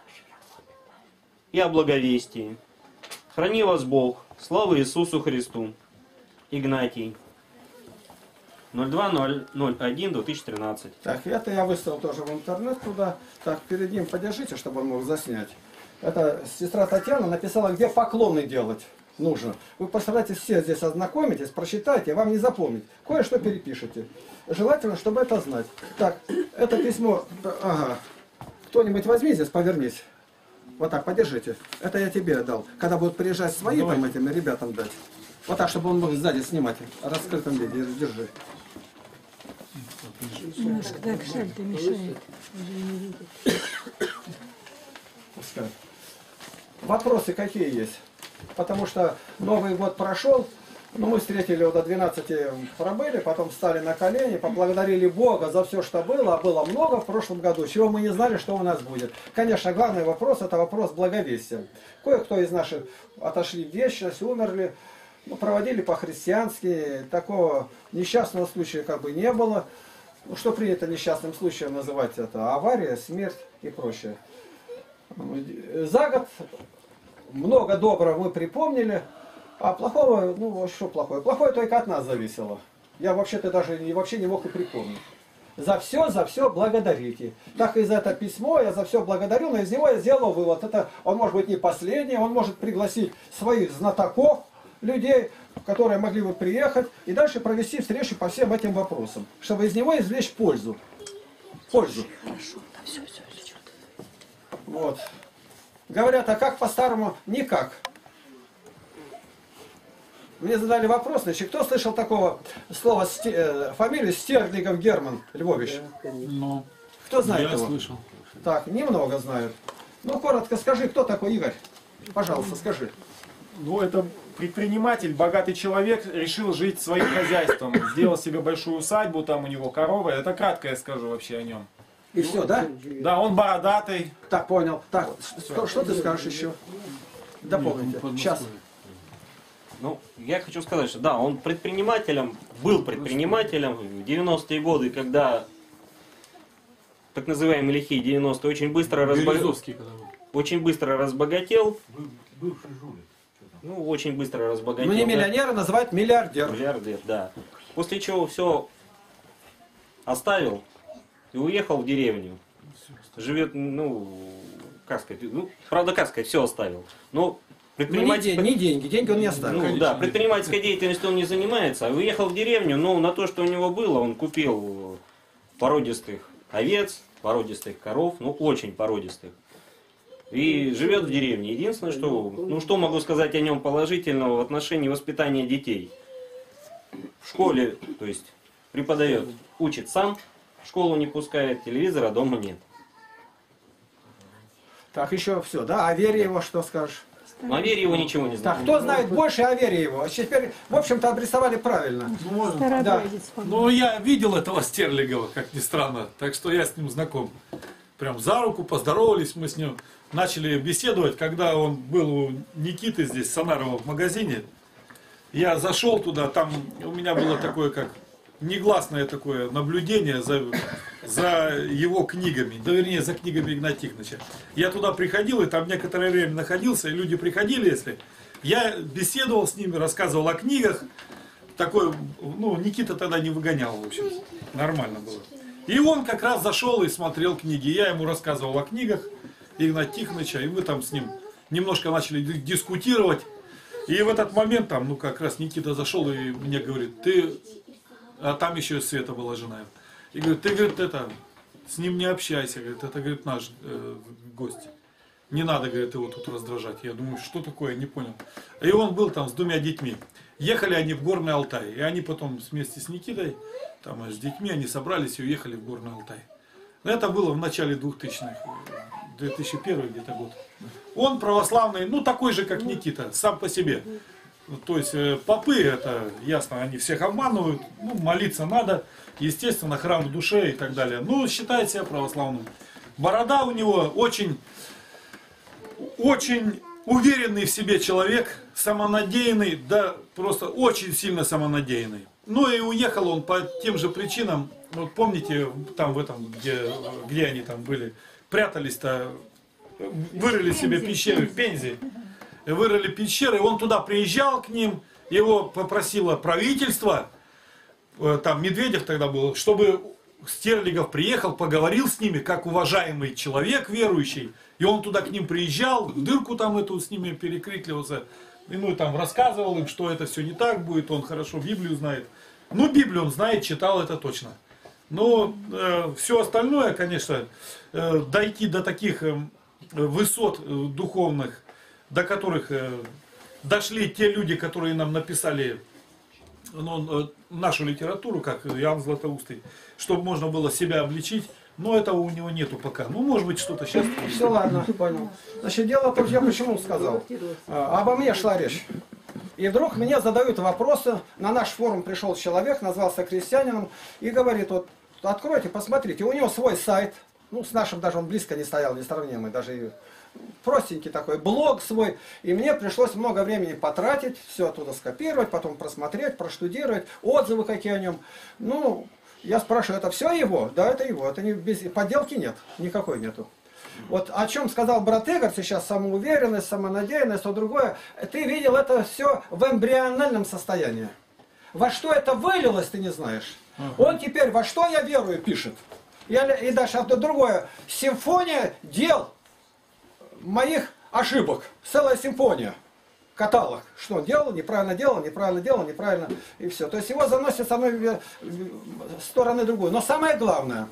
и о благовестии. Храни вас Бог. Слава Иисусу Христу. Игнатий. ноль два ноль один две тысячи тринадцать. Так, это я выставил тоже в интернет туда. Так, перед ним подержите, чтобы он мог заснять. Это сестра Татьяна написала, где поклоны делать нужно. Вы постарайтесь все здесь ознакомитесь, прочитайте, вам не запомнить. Кое-что перепишите. Желательно, чтобы это знать. Так, это письмо... Ага. Кто-нибудь возьми здесь, повернись. Вот так, подержите. Это я тебе дал. Когда будут приезжать свои, там этим ребятам дать. Вот так, чтобы он мог сзади снимать. В раскрытом виде. Держи. Немножко так шаль-то мешает. Уже не видит. Пускай. Вопросы какие есть? Потому что Новый год прошел, ну, мы встретили его до двенадцати, пробыли, потом встали на колени, поблагодарили Бога за все, что было, а было много в прошлом году, чего мы не знали, что у нас будет. Конечно, главный вопрос – это вопрос благовестия. Кое-кто из наших отошли в вечность, умерли, ну, проводили по-христиански, такого несчастного случая как бы не было. Ну, что принято несчастным случаем называть это? Авария, смерть и прочее. За год много доброго мы припомнили, а плохого, ну что плохое? Плохое только от нас зависело. Я вообще-то даже вообще не мог и припомнить. За все, за все благодарите. Так и за это письмо я за все благодарю, но из него я сделал вывод. Это он может быть не последний, он может пригласить своих знатоков, людей, которые могли бы приехать, и дальше провести встречу по всем этим вопросам, чтобы из него извлечь пользу. Пользу. Хорошо, да, все, все, все. Вот. Говорят, а как по-старому? Никак. Мне задали вопрос, значит, кто слышал такого слова, фамилию Стерлигов Герман Львович? Ну, кто знает я его? слышал. Так, немного знают. Ну, коротко скажи, кто такой Игорь? Пожалуйста, скажи. Ну, это предприниматель, богатый человек, решил жить своим хозяйством. Сделал себе большую усадьбу, там у него корова. Это кратко я скажу вообще о нем. И все, да? Да, он бородатый. Так, понял. Так, что, что ты скажешь еще? Дополните. Сейчас. Ну, я хочу сказать, что да, он предпринимателем, был предпринимателем в девяностые годы, когда так называемые лихие девяностые очень быстро разбогател. Березовский когда был. Очень быстро разбогател. Бывший жулик. Ну, очень быстро разбогател. Ну не да. миллионера называют миллиардер. Миллиардер, да. После чего все оставил и уехал в деревню. Живет, ну, как сказать, ну, правда, как сказать, все оставил. Но Ну, не, предприниматель... день- не деньги, деньги он не оставил. Ну, да, предпринимательской деятельностью он не занимается. Уехал в деревню, но на то, что у него было, он купил породистых овец, породистых коров, ну, очень породистых. И живет в деревне. Единственное, что, ну, что могу сказать о нем положительного в отношении воспитания детей. В школе, то есть, преподает, учит сам, в школу не пускает, телевизора дома нет. Так, еще все, да? О вере его что скажешь? Но о вере его ничего не Так, знаю. кто знает больше о вере его? Теперь, в общем-то, обрисовали правильно. Ну, можно. Старобрядец. Ну, я видел этого Стерлигова, как ни странно, так что я с ним знаком. Прям за руку поздоровались мы с ним, начали беседовать, когда он был у Никиты здесь, Санарова, в магазине. Я зашел туда, там у меня было такое, как негласное такое наблюдение за, за его книгами, да вернее за книгами Игнатия Тихоновича. Я туда приходил, и там некоторое время находился, и люди приходили, если я беседовал с ними, рассказывал о книгах, такой, ну, Никита тогда не выгонял, в общем, нормально было. И он как раз зашел и смотрел книги, я ему рассказывал о книгах Игнатия Тихоновича, и мы там с ним немножко начали дискутировать. И в этот момент там, ну, как раз Никита зашел и мне говорит, ты... А там еще Света была жена. И говорит, ты, говорит, это, с ним не общайся, говорит, это, говорит, наш э, гость. Не надо, говорит, его тут раздражать. Я думаю, что такое, не понял. И он был там с двумя детьми. Ехали они в Горный Алтай. И они потом вместе с Никитой, там с детьми, они собрались и уехали в Горный Алтай. Это было в начале двухтысячных, две тысячи первый где-то год. Он православный, ну такой же, как Никита, сам по себе. То есть попы, это ясно, они всех обманывают, ну, молиться надо, естественно, храм в душе и так далее. Ну, считает себя православным. Борода у него очень, очень уверенный в себе человек, самонадеянный, да, просто очень сильно самонадеянный. Ну и уехал он по тем же причинам, вот помните, там в этом, где, где они там были, прятались-то, вырыли себе пещеры в Пензе. Вырыли пещеры, он туда приезжал к ним, его попросило правительство, там Медведев тогда был, чтобы Стерлигов приехал, поговорил с ними, как уважаемый человек верующий, и он туда к ним приезжал, дырку там эту с ними перекрикливался, и ну и там рассказывал им, что это все не так будет, он хорошо Библию знает. Ну, Библию он знает, читал это точно. Но э, все остальное, конечно, э, дойти до таких э, высот э, духовных, до которых э, дошли те люди, которые нам написали ну, э, нашу литературу, как Иоанн Златоустый, чтобы можно было себя обличить, но этого у него нету пока. Ну, может быть, что-то сейчас... Все, ладно, понял. Значит, дело в том, я почему сказал. А, обо мне шла речь. И вдруг мне задают вопросы. На наш форум пришел человек, назвался крестьянином, и говорит, вот, откройте, посмотрите, у него свой сайт, ну, с нашим даже он близко не стоял, несравнимый, даже и простенький такой блог свой, и мне пришлось много времени потратить, все оттуда скопировать, потом просмотреть, проштудировать, отзывы какие о нем. Ну, я спрашиваю, это все его? Да, это его, это не без подделки нет, никакой нету. Вот о чем сказал брат Игорь сейчас, самоуверенность, самонадеянность, то другое, ты видел это все в эмбриональном состоянии. Во что это вылилось, ты не знаешь. Он теперь «Во что я верую» пишет. Я, и дальше, а то другое, симфония дел моих ошибок, целая симфония, каталог, что он делал, неправильно делал, неправильно делал, неправильно, и все. То есть его заносит с одной стороны другую. Но самое главное,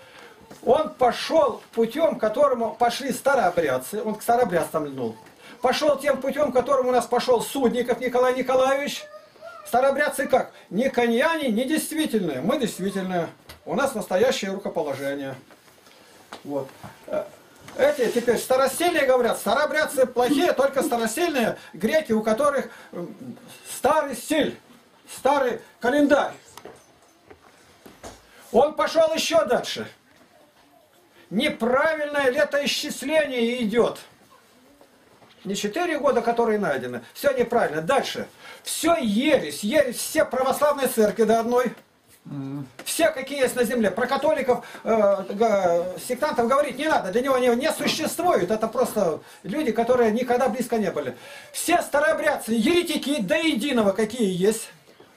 он пошел путем, которому пошли старообрядцы, он к старообрядцам льнул. Пошел тем путем, которым у нас пошел Судников Николай Николаевич. Старообрядцы как? Ни коньяне, ни действительные. Мы действительные. У нас настоящее рукоположение. Вот. эти теперь старостельные говорят, старообрядцы плохие, только старостельные греки, у которых старый стиль, старый календарь. Он пошел еще дальше. Неправильное летоисчисление идет. Не четыре года, которые найдены. Все неправильно. Дальше. Все ересь. Ересь. Все православные церкви до одной. Mm. Все, какие есть на земле. Про католиков, э, сектантов говорить не надо. Для него они не существуют. Это просто люди, которые никогда близко не были. Все старообрядцы, еретики до единого, какие есть.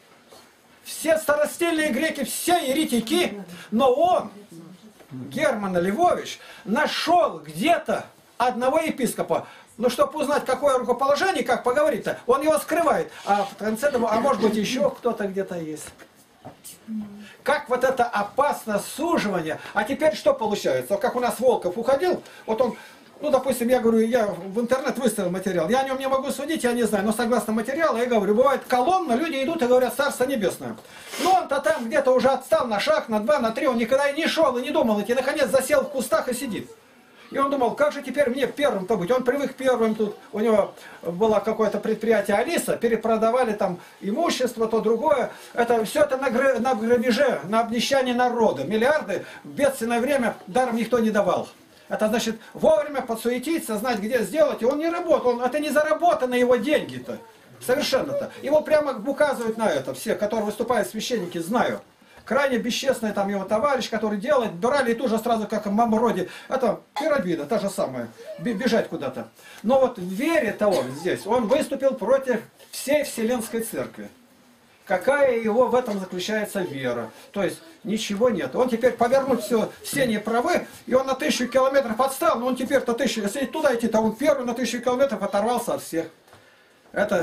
Все старостельные греки, все еретики. Но он, Герман Львович, нашел где-то одного епископа. Ну, чтобы узнать, какое рукоположение, как поговорить-то, он его скрывает. А в конце того, а может быть, еще кто-то где-то есть. Как вот это опасно суживание. А теперь что получается? Как у нас Волков уходил, вот он, ну, допустим, я говорю, я в интернет выставил материал, я о нем не могу судить, я не знаю, но согласно материалу, я говорю, бывает колонна, люди идут и говорят, Царство Небесное. Но он-то там где-то уже отстал на шаг, на два, на три, он никогда и не шел, и не думал идти, наконец засел в кустах и сидит. И он думал, как же теперь мне первым-то быть? Он привык первым тут. У него было какое-то предприятие Алиса, перепродавали там имущество, то другое. Это все это на, граб, на грабеже, на обнищании народа. Миллиарды в бедственное время даром никто не давал. Это значит вовремя подсуетиться, знать, где сделать. И он не работал. Он, это не заработанные его деньги-то. Совершенно-то. Его прямо указывают на это. Все, которые выступают священники, знаю. Крайне бесчестный там его товарищ, который делает, брали и тут же сразу, как в Мамроде, это пирамида, та же самая, бежать куда-то. Но вот в вере-то он здесь, он выступил против всей Вселенской Церкви. Какая его в этом заключается вера? То есть ничего нет. Он теперь повернуть все, все неправы, и он на тысячу километров отстал, но он теперь-то тысячу, если туда идти, то он первый на тысячу километров оторвался от всех. Это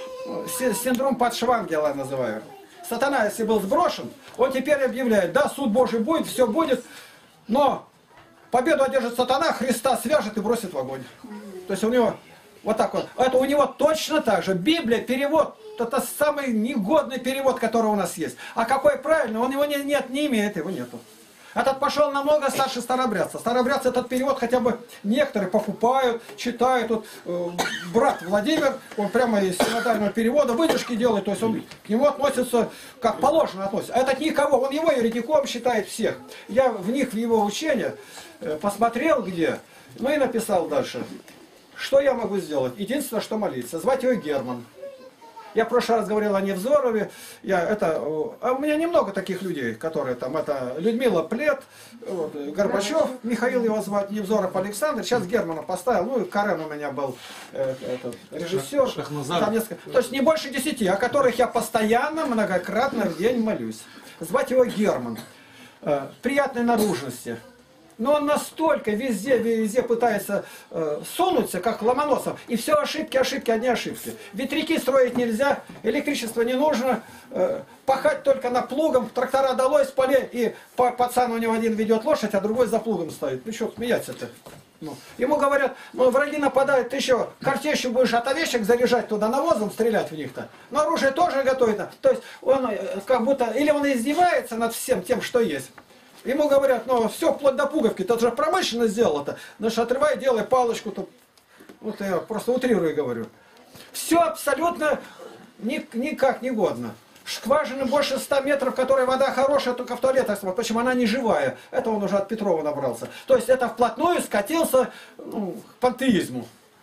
синдром Падшвангела называю. Сатана, если был сброшен, он теперь объявляет, да, суд Божий будет, все будет, но победу одержит сатана, Христа свяжет и бросит в огонь. То есть у него вот так вот. Это у него точно так же. Библия, перевод, это самый негодный перевод, который у нас есть. А какой правильный, он его не, нет, не имеет, его нету. Этот пошел намного старше старообрядца. Старообрядцы этот перевод хотя бы некоторые покупают, читают. Вот, э, брат Владимир, он прямо из синодального перевода выдержки делает, то есть он к нему относится, как положено относится. А этот никого, он его еретиком считает всех. Я вник в его учение, э, посмотрел где, ну и написал дальше. Что я могу сделать? Единственное, что молиться. Звать его Герман. Я в прошлый раз говорил о Невзорове. Я, это, а у меня немного таких людей, которые там, это Людмила Плет, вот, Горбачев, Михаил его звать, Невзоров Александр. Сейчас Германа поставил, ну и Карен у меня был э, этот, режиссер. Там несколько, то есть не больше десяти, о которых я постоянно, многократно в день молюсь. Звать его Герман. Э, приятной наружности. Но он настолько везде, везде пытается э, сунуться, как Ломоносов. И все ошибки, ошибки, одни ошибки. Ветряки строить нельзя, электричество не нужно. Э, пахать только на плугом, трактора долой с полей. И пацан у него один ведет лошадь, а другой за плугом стоит. Ну что, смеяться-то? Ну. Ему говорят, ну враги нападают, ты еще картечью будешь от овечек заряжать туда, навозом стрелять в них-то. Но оружие тоже готовится. То есть он как будто, или он издевается над всем тем, что есть. Ему говорят, ну все, вплоть до пуговки, ты же промышленно сделал это. Ну что, отрывай, делай палочку. То... Вот я просто утрирую говорю. Все абсолютно ни, никак не годно. Скважины больше ста метров, которая вода хорошая, только в туалетах. Почему она не живая? Это он уже от Петрова набрался. То есть это вплотную скатился ну, к пантеизму.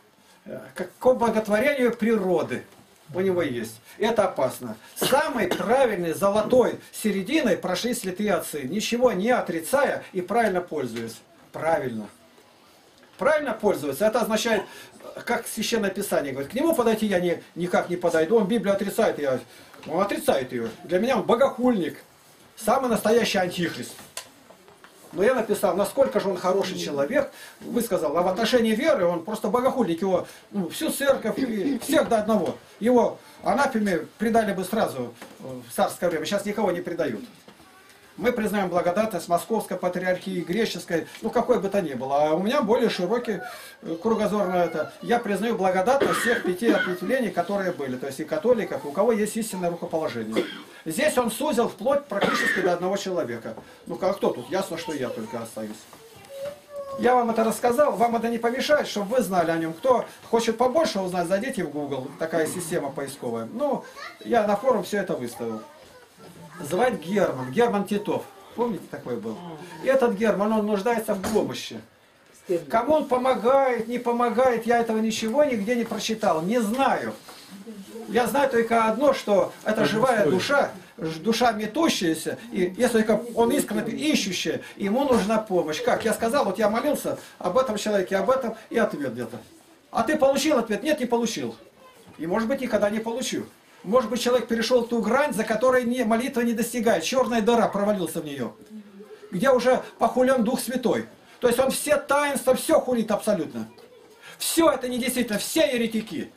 К боготворению природы. У него есть. Это опасно. Самой правильной, золотой серединой прошли святые отцы. Ничего не отрицая и правильно пользуясь. Правильно. Правильно пользоваться. Это означает, как Священное Писание говорит, к нему подойти я не, никак не подойду. Он Библию отрицает. Я, он отрицает ее. Для меня он богохульник. Самый настоящий антихрист. Но я написал, насколько же он хороший человек, высказал, а в отношении веры он просто богохульник, его ну, всю церковь, всех до одного. Его анафеме предали бы сразу в царское время, сейчас никого не предают. Мы признаем благодатность Московской патриархии, греческой, ну какой бы то ни было. А у меня более широкий кругозор на это. Я признаю благодатность всех пяти ответвлений, которые были. То есть и католиков, у кого есть истинное рукоположение. Здесь он сузил вплоть практически до одного человека. Ну как кто тут? Ясно, что я только остаюсь. Я вам это рассказал, вам это не помешает, чтобы вы знали о нем. Кто хочет побольше узнать, зайдите в Google, такая система поисковая. Ну, я на форум все это выставил. Звать Герман, Герман Титов. Помните, такой был? И этот Герман, он нуждается в помощи. Кому он помогает, не помогает, я этого ничего нигде не прочитал, не знаю. Я знаю только одно, что это живая душа, душа метущаяся, и если только он искренне ищущий, ему нужна помощь. Как? Я сказал, вот я молился об этом человеке, об этом, и ответ где-то. А ты получил ответ? Нет, не получил. И может быть никогда не получу. Может быть человек перешел ту грань, за которой не, молитва не достигает. Черная дыра, провалился в нее. Где уже похулен Дух Святой. То есть он все таинства, все хулит абсолютно. Все это не действительно, все еретики.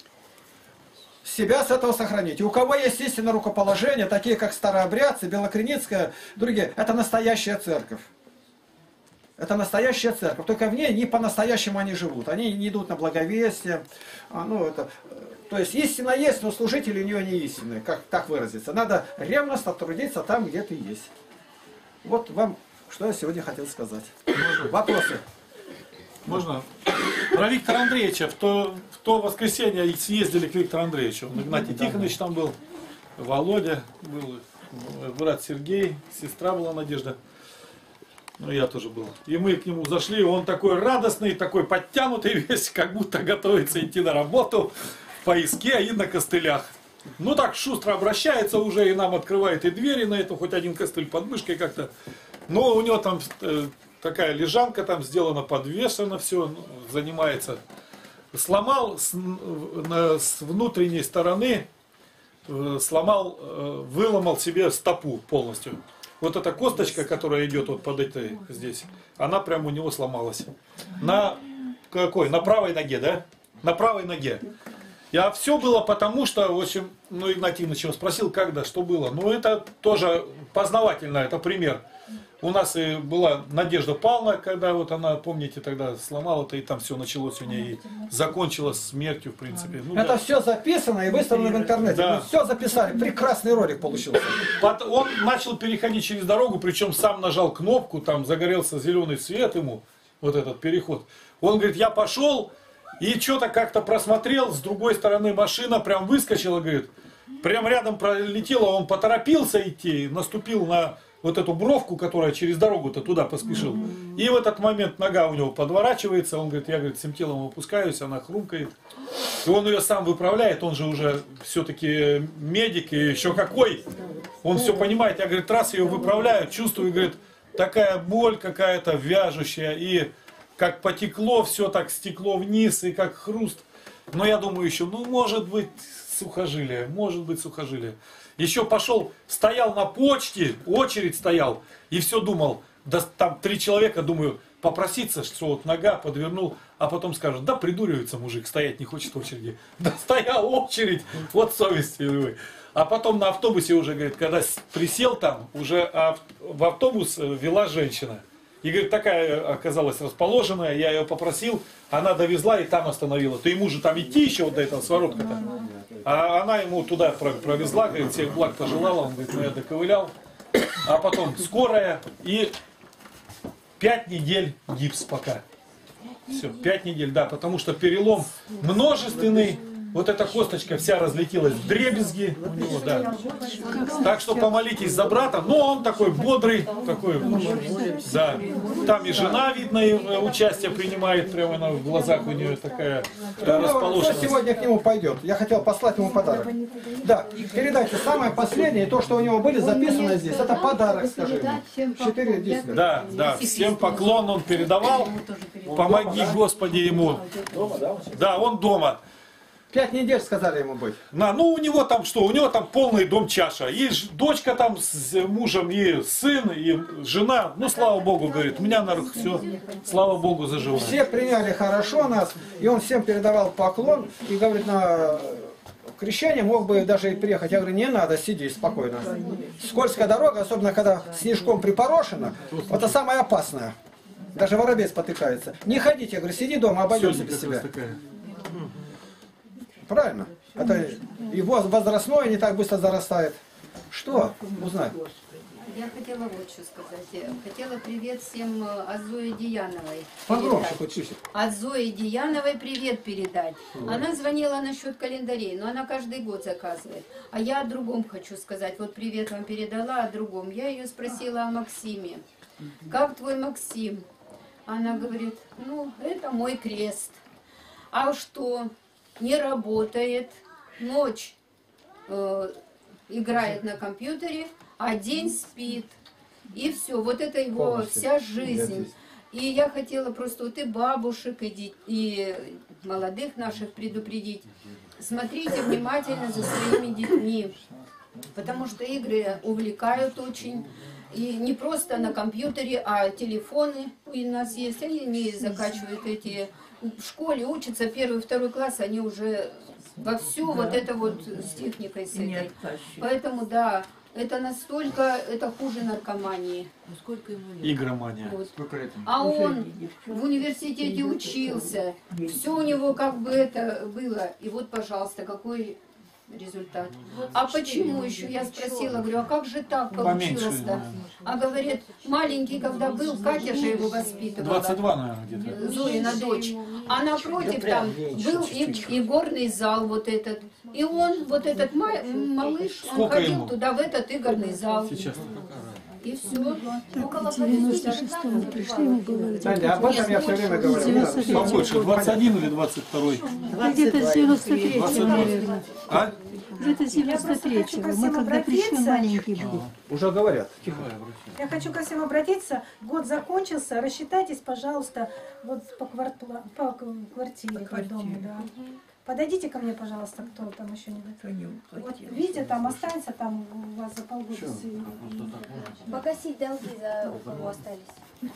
Себя с этого сохранить. И у кого есть истинное рукоположение, такие как старообрядцы, Белокреницкая, другие, это настоящая церковь. Это настоящая церковь. Только в ней не по-настоящему они живут. Они не идут на благовестие. А, ну, это, то есть истина есть, но служители у нее не истинные, как так выразиться. Надо ревностно трудиться там, где ты есть. Вот вам, что я сегодня хотел сказать. Вопросы? Можно? Про Виктора Андреевича. В то, в то воскресенье съездили к Виктору Андреевичу. Игнатий Тихонович там был, Володя был, брат Сергей, сестра была Надежда. Ну, я тоже был. И мы к нему зашли, он такой радостный, такой подтянутый весь, как будто готовится идти на работу в поиске и на костылях. Ну так шустро обращается уже и нам открывает и двери на это, хоть один костыль под мышкой как-то. Но у него там э, такая лежанка там сделана, подвешена все, ну, занимается. Сломал с, на, с внутренней стороны, э, сломал, э, выломал себе стопу полностью. Вот эта косточка, которая идет вот под этой здесь, она прямо у него сломалась. На какой? На правой ноге, да? На правой ноге. А все было потому, что, в общем, ну, Игнатий Иванович его спросил, когда, что было. Ну, это тоже познавательно, это пример. У нас и была Надежда Павловна, когда вот она, помните, тогда сломала-то, и там все началось у нее, и закончилось смертью, в принципе. Ну, это да. все записано и выставлено в интернете. Да. Мы все записали. Прекрасный ролик получился. Он начал переходить через дорогу, причем сам нажал кнопку, там загорелся зеленый свет ему, вот этот переход. Он говорит, я пошел и что-то как-то просмотрел, с другой стороны машина прям выскочила, говорит, прям рядом пролетела, он поторопился идти, наступил на вот эту бровку, которая через дорогу-то туда поспешил. И в этот момент нога у него подворачивается, он говорит, я говорит, всем телом опускаюсь, она хрумкает. И он ее сам выправляет, он же уже все-таки медик, и еще какой. Он все понимает, я, говорит, раз ее выправляю, чувствую, говорит, такая боль какая-то вяжущая, и как потекло, все так стекло вниз, и как хруст. Но я думаю еще, ну может быть сухожилие, может быть сухожилие. Еще пошел, стоял на почте, очередь стоял, и все думал, да там три человека, думаю, попроситься, что вот нога подвернул, а потом скажут, да придуривается мужик, стоять не хочет в очереди. Да стоял очередь, вот совесть. А потом на автобусе уже, говорит, когда присел там, уже в автобус вела женщина. И, говорит, такая оказалась расположенная, я ее попросил, она довезла и там остановила. То ему же там идти еще вот до этого своротка-то. А она ему туда провезла, говорит, всех благ пожелала, он говорит, ну я доковылял. А потом скорая и пять недель гипс пока. Все, пять недель, да, потому что перелом множественный. Вот эта косточка вся разлетелась в дребезги у него, да. Так что помолитесь за брата. Но он такой бодрый, такой, да. Там и жена, видно, и участие принимает, прямо она в глазах у нее такая расположенность. Кто сегодня к нему пойдет? Я хотел послать ему подарок. Да, передайте самое последнее, то, что у него были записаны здесь. Это подарок, скажи ему. Четыре диска. Да, да, всем поклон он передавал. Помоги, Господи, ему. Да, он дома. Пять недель сказали ему быть. На, ну у него там что? У него там полный дом чаша. И ж- дочка там с мужем, и сын, и жена. Ну слава Богу, говорит, у меня на руках все. Слава Богу за живое. Все приняли хорошо нас, и он всем передавал поклон, и говорит, на крещение мог бы даже и приехать. Я говорю, не надо, сиди спокойно. Скользкая дорога, особенно когда снежком припорошена, это самое опасное. Даже воробей спотыкается. Не ходите, я говорю, сиди дома, обойдемся без тебя. Правильно. Это и возрастное не так быстро зарастает. Что узнать? Я хотела вот что сказать. Хотела привет всем от Зои Дияновой Погромче передать. хоть чуть-чуть. От Зои Дияновой привет передать. Она звонила насчет календарей, но она каждый год заказывает. А я о другом хочу сказать. Вот привет вам передала, о другом. Я ее спросила о Максиме. Как твой Максим? Она говорит, ну, это мой крест. А что? Не работает. Ночь э, играет на компьютере, а день спит. И все, вот это его Полностью. вся жизнь. И я хотела просто вот и бабушек, и, ди- и молодых наших предупредить. Смотрите внимательно за своими детьми, потому что игры увлекают очень. И не просто на компьютере, а телефоны у нас есть. Они закачивают эти... В школе учатся первый, второй класс, они уже вовсю вот это вот с техникой с этой. Поэтому, да, это настолько, это хуже наркомании. Игромания. Вот. А он в университете учился, все у него как бы это было. И вот, пожалуйста, какой результат. А почему еще? Я спросила, говорю, а как же так получилось-то? А говорит, маленький, когда был, Катя же его воспитывала. двадцать два, наверное, где-то. Зоина дочь. А напротив там был и, и горный зал вот этот. И он, вот этот ма- малыш, он Сколько ходил ему? туда, в этот игорный зал. Сейчас. И все. девяносто шестого пришли, ему было где-то... Таня, об этом я все время говорю. девяносто третьего. Побольше, двадцать один или двадцать второй? Где-то с девяносто третьего, наверное. А? Где-то с девяносто третьего. Мы когда пришли, маленький был. Уже говорят. Тихо. Я хочу ко всем обратиться. Год закончился. Рассчитайтесь, пожалуйста, вот по, квартпла- по квартире, по дому. Да. Подойдите ко мне, пожалуйста, кто там еще не готов. Вот, видите, там останется там у вас за полгода. все. Погасить долги, за у кого остались.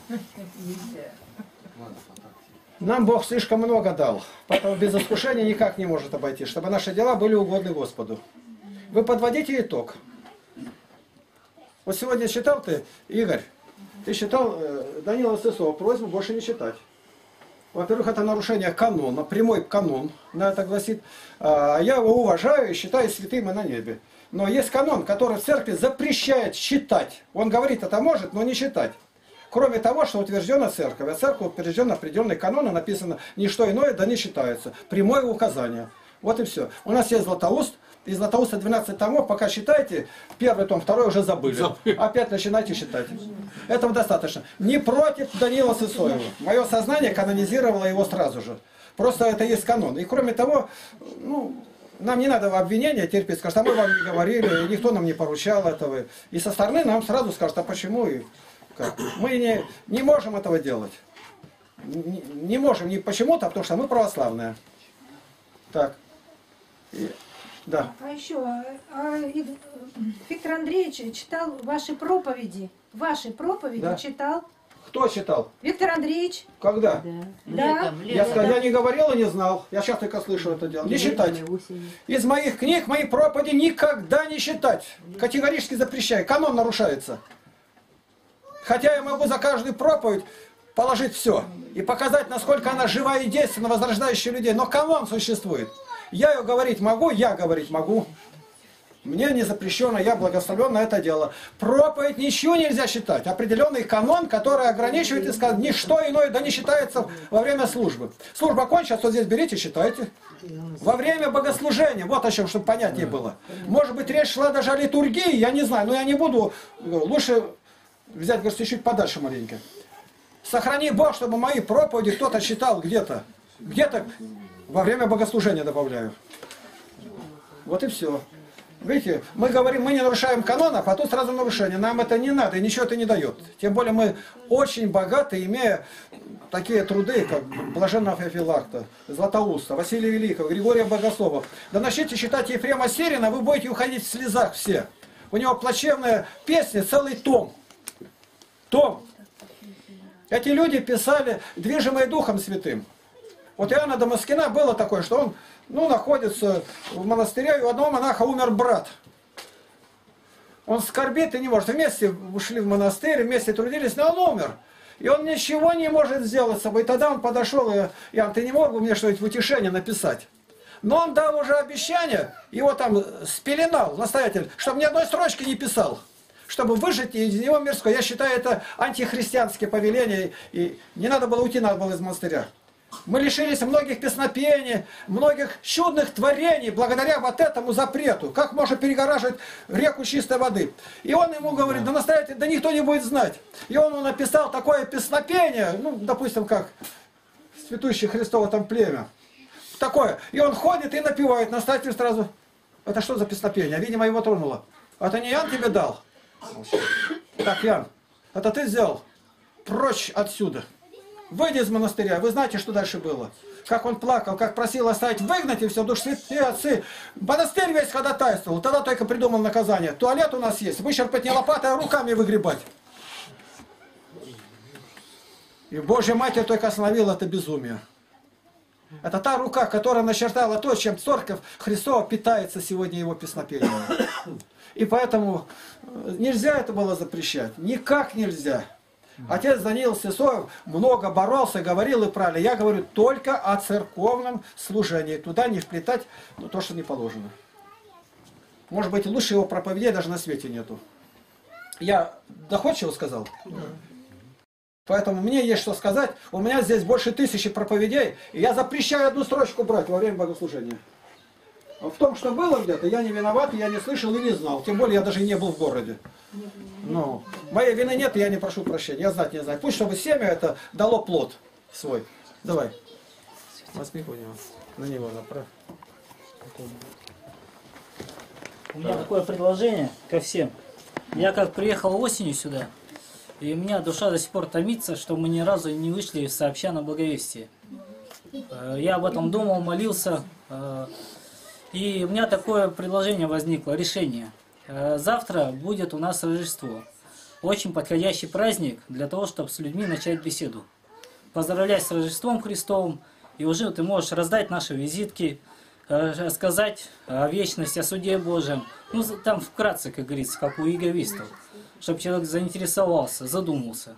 Нам Бог слишком много дал, поэтому без искушения никак не может обойти, чтобы наши дела были угодны Господу. Вы подводите итог. Вот сегодня читал ты, Игорь, ты читал э, Данила Сысова просьбу больше не читать. Во-первых, это нарушение канона, прямой канон, на это гласит. А, я его уважаю и считаю святым и на небе. Но есть канон, который в церкви запрещает читать. Он говорит, это может, но не читать. Кроме того, что утверждена церковь. А церковь утверждена определенный канон, написано не что иное, да не считается. Прямое указание. Вот и все. У нас есть Златоуст. Из Златоуста двенадцать томов, пока читаете, первый том, второй уже забыли. Забыли. Опять начинайте читать. Этого достаточно. Не против Данила Сысоева. Мое сознание канонизировало его сразу же. Просто это есть канон. И кроме того, ну, нам не надо обвинения терпеть, скажут, а мы вам не говорили, никто нам не поручал этого. И со стороны нам сразу скажут, а почему и как. Мы не, не можем этого делать. Не, не можем не почему-то, а потому что мы православные. Так. И, да. А еще, а, и, Виктор Андреевич читал ваши проповеди. Ваши проповеди Да. читал. Кто читал? Виктор Андреевич. Когда? Да. Я, сказал, я не говорил и не знал. Я сейчас только слышу это дело. Не считать. Из моих книг, мои проповеди никогда не считать. Категорически запрещаю. Канон нарушается. Хотя я могу за каждую проповедь положить все. И показать, насколько она жива и действенна, возрождающая людей. Но канон существует. Я ее говорить могу, я говорить могу. Мне не запрещено, я благословлен на это дело. Проповедь ничего нельзя считать. Определенный канон, который ограничивает и сказать, ничто иное да не считается во время службы. Служба кончилась, вот здесь берите, считайте. Во время богослужения, вот о чем, чтобы понятнее было. Может быть, речь шла даже о литургии, я не знаю, но я не буду, лучше взять, говорится, чуть подальше маленько. Сохрани Бог, чтобы мои проповеди кто-то читал где-то. Где-то во время богослужения добавляю. Вот и все. Видите, мы говорим, мы не нарушаем канонов, а тут сразу нарушение. Нам это не надо и ничего это не дает. Тем более мы очень богаты, имея такие труды, как Блаженного Феофилакта, Златоуста, Василия Великого, Григория Богослова. Да начните читать Ефрема Сирина, вы будете уходить в слезах все. У него плачевная песня, целый том. Том. Эти люди писали, движимые Духом Святым. Вот Иоанна Дамаскина было такое, что он ну, находится в монастыре, и у одного монаха умер брат. Он скорбит и не может. Вместе ушли в монастырь, вместе трудились, но он умер. И он ничего не может сделать с собой. И тогда он подошел, и Иоанн, ты не мог бы мне что-нибудь в утешение написать? Но он дал уже обещание, его там спеленал настоятель, чтобы ни одной строчки не писал, чтобы выжить из него мирское. Я считаю, это антихристианские повеления, и не надо было уйти, надо было из монастыря. Мы лишились многих песнопений, многих чудных творений благодаря вот этому запрету. Как можно перегораживать реку чистой воды? И он ему говорит, да настоятель, да никто не будет знать. И он ему написал такое песнопение, ну, допустим, как «Святущее Христово там племя». Такое. И он ходит и напевает. Настоятель сразу, это что за песнопение? Видимо, его тронуло. Это не Ян тебе дал? Так, Ян, это ты сделал? Прочь отсюда. Выйди из монастыря. Вы знаете, что дальше было? Как он плакал, как просил оставить, выгнать и все. Потому что святые отцы. Монастырь весь ходатайствовал. Тогда только придумал наказание. Туалет у нас есть. Вычерпать не лопатой, а руками выгребать. И Божья Матерь только остановила это безумие. Это та рука, которая начертала то, чем церковь Христова питается сегодня его песнопением. И поэтому нельзя это было запрещать. Никак нельзя. Отец Даниил Сысоев много боролся, говорил и правильно. Я говорю только о церковном служении. Туда не вплетать ну, то, что не положено. Может быть, лучше его проповедей даже на свете нету. Я доходчиво сказал? Поэтому мне есть что сказать. У меня здесь больше тысячи проповедей, и я запрещаю одну строчку брать во время богослужения. В том, что было где-то, я не виноват, я не слышал и не знал. Тем более, я даже не был в городе. Но моей вины нет, и я не прошу прощения. Я знать не знаю. Пусть, чтобы семя это дало плод свой. Давай. Возьми у него. На него направь. У меня такое предложение ко всем. Я как приехал осенью сюда, и у меня душа до сих пор томится, что мы ни разу не вышли сообща на благовестие. Я об этом думал, молился. И у меня такое предложение возникло, решение. Завтра будет у нас Рождество. Очень подходящий праздник для того, чтобы с людьми начать беседу. Поздравлять с Рождеством Христовым. И уже ты можешь раздать наши визитки, рассказать о вечности, о суде Божьем. Ну, там вкратце, как говорится, как у иеговистов. Чтобы человек заинтересовался, задумался.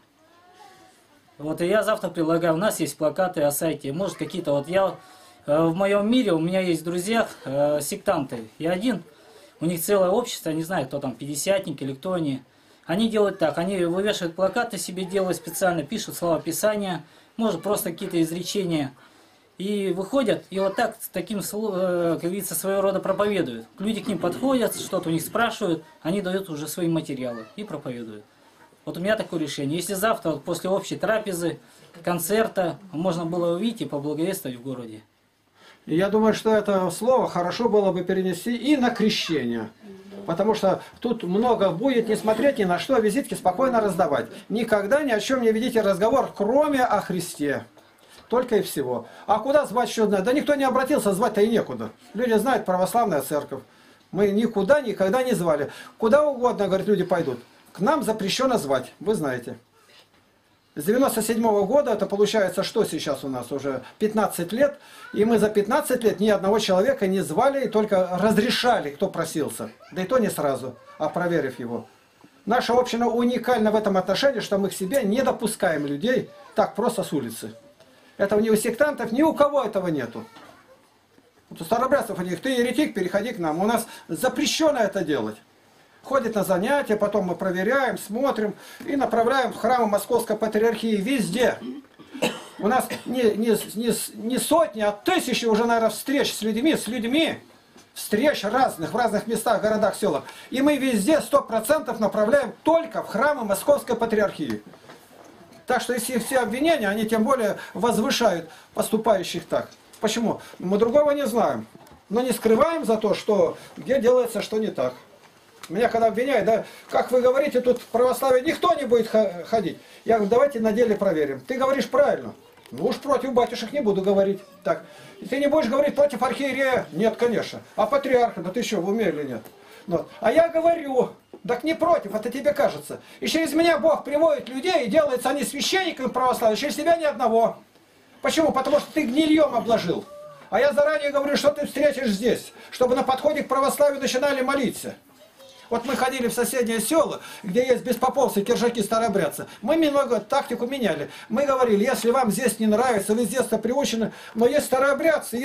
Вот и я завтра предлагаю, у нас есть плакаты о сайте. Может, какие-то вот я... В моем мире у меня есть друзья, э, сектанты. Я один, у них целое общество, я не знаю, кто там, пятидесятник или кто они. Они делают так, они вывешивают плакаты себе, делают специально, пишут слова Писания, может просто какие-то изречения. И выходят, и вот так, таким, э, как говорится, своего рода проповедуют. Люди к ним подходят, что-то у них спрашивают, они дают уже свои материалы и проповедуют. Вот у меня такое решение. Если завтра, вот после общей трапезы, концерта, можно было увидеть и поблаговествовать в городе. И я думаю, что это слово хорошо было бы перенести и на крещение. Потому что тут много будет, не смотреть ни на что, визитки спокойно раздавать. Никогда ни о чем не ведите разговор, кроме о Христе. Только и всего. А куда звать еще? Да никто не обратился, звать-то и некуда. Люди знают, православная церковь. Мы никуда никогда не звали. Куда угодно, говорят, люди пойдут. К нам запрещено звать, вы знаете. С девяносто седьмого года, это получается, что сейчас у нас уже пятнадцать лет, и мы за пятнадцать лет ни одного человека не звали, и только разрешали, кто просился. Да и то не сразу, а проверив его. Наша община уникальна в этом отношении, что мы к себе не допускаем людей так просто с улицы. Этого ни у сектантов, ни у кого этого нету. Вот у старобрядцев у них, ты еретик, переходи к нам. У нас запрещено это делать. Ходит на занятия, потом мы проверяем, смотрим и направляем в храмы Московской Патриархии везде. У нас не, не, не, не сотни, а тысячи уже, наверное, встреч с людьми, с людьми, встреч разных, в разных местах, городах, селах. И мы везде сто процентов направляем только в храмы Московской Патриархии. Так что если все обвинения, они тем более возвышают поступающих так. Почему? Мы другого не знаем. Но не скрываем за то, что где делается, что не так. Меня когда обвиняют, да, как вы говорите, тут в православии никто не будет ходить. Я говорю, давайте на деле проверим. Ты говоришь правильно. Ну уж против батюшек не буду говорить. Так. И ты не будешь говорить против архиерея? Нет, конечно. А патриарха? Да ты что, в уме или нет? Вот. А я говорю, так не против, это тебе кажется. И через меня Бог приводит людей, и делаются они священниками православия, через тебя ни одного. Почему? Потому что ты гнильем обложил. А я заранее говорю, что ты встретишь здесь, чтобы на подходе к православию начинали молиться. Вот мы ходили в соседние села, где есть беспоповцы, киржаки, старообрядцы. Мы немного тактику меняли. Мы говорили, если вам здесь не нравится, вы с детства приучены, но есть старообрядцы, есть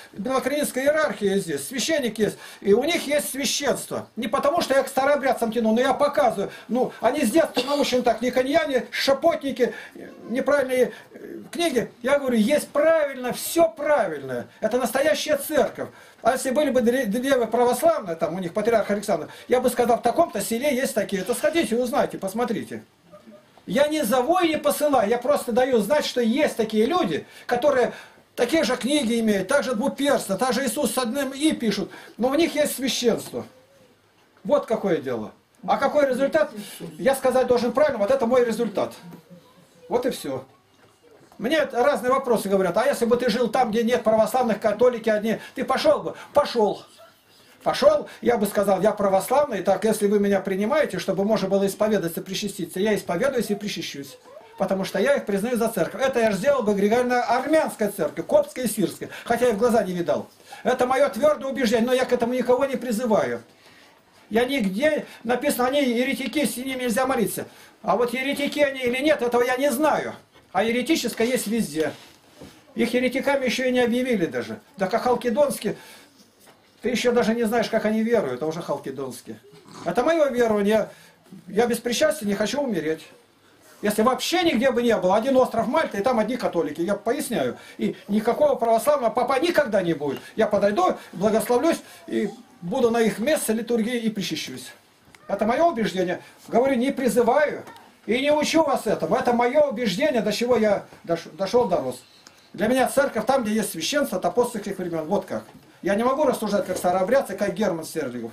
белокрининская иерархия здесь, священники есть, и у них есть священство. Не потому, что я к старообрядцам тяну, но я показываю. Ну, они с детства научены так, никоньяне, шапотники, неправильные книги. Я говорю, есть правильно, все правильно. Это настоящая церковь. А если были бы девы православные, там у них патриарх Александр, я бы сказал, в таком-то селе есть такие. То сходите, узнайте, посмотрите. Я не зову и не посылаю, я просто даю знать, что есть такие люди, которые такие же книги имеют, так же двуперстно, так же Иисус с одним «и» пишут, но у них есть священство. Вот какое дело. А какой результат? Я сказать должен правильно, вот это мой результат. Вот и все. Мне разные вопросы говорят, а если бы ты жил там, где нет православных, католики одни, ты пошел бы? Пошел. Пошел, я бы сказал, я православный, так если вы меня принимаете, чтобы можно было исповедаться, причаститься, я исповедуюсь и причащусь. Потому что я их признаю за церковь. Это я же сделал бы григориано-армянская церковь, коптская и сирская, хотя я в глаза не видал. Это мое твердое убеждение, но я к этому никого не призываю. Я нигде написано, они еретики, с ними нельзя молиться. А вот еретики они или нет, этого я не знаю. А еретическое есть везде. Их еретиками еще и не объявили даже. Да как халкидонские, ты еще даже не знаешь, как они веруют, это уже халкидонские. Это мое верование. Я без причастия не хочу умереть. Если вообще нигде бы не было, один остров Мальта, и там одни католики, я поясняю. И никакого православного папа никогда не будет. Я подойду, благословлюсь, и буду на их месте литургии и причащусь. Это мое убеждение. Говорю, не призываю и не учу вас этому. Это мое убеждение, до чего я дошел, дорос. Для меня церковь там, где есть священство от апостольских времен. Вот как. Я не могу рассуждать как старообрядцы, как Герман Стерлигов.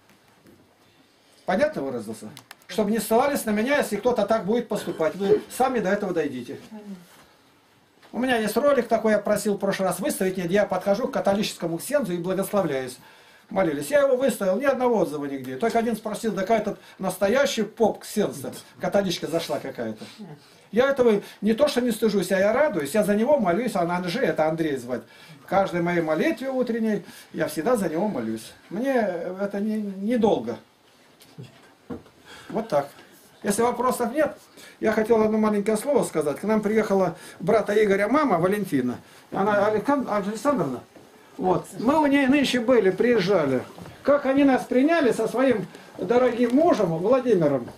Понятно выразился? Чтобы не ссылались на меня, если кто-то так будет поступать. Вы сами до этого дойдите. У меня есть ролик такой, я просил в прошлый раз выставить, где я подхожу к католическому ксензу и благословляюсь. Молились. Я его выставил, ни одного отзыва нигде. Только один спросил, да какая-то настоящий поп ксенза, католичка зашла какая-то. Я этого не то, что не стыжусь, а я радуюсь, я за него молюсь, а на Анжи, это Андрей звать. В каждой моей молитве утренней я всегда за него молюсь. Мне это недолго. Не вот так. Если вопросов нет, я хотел одно маленькое слово сказать. К нам приехала брата Игоря мама, Валентина. Она Александровна. Вот. Мы у нее нынче были, приезжали. Как они нас приняли со своим дорогим мужем, Владимиром,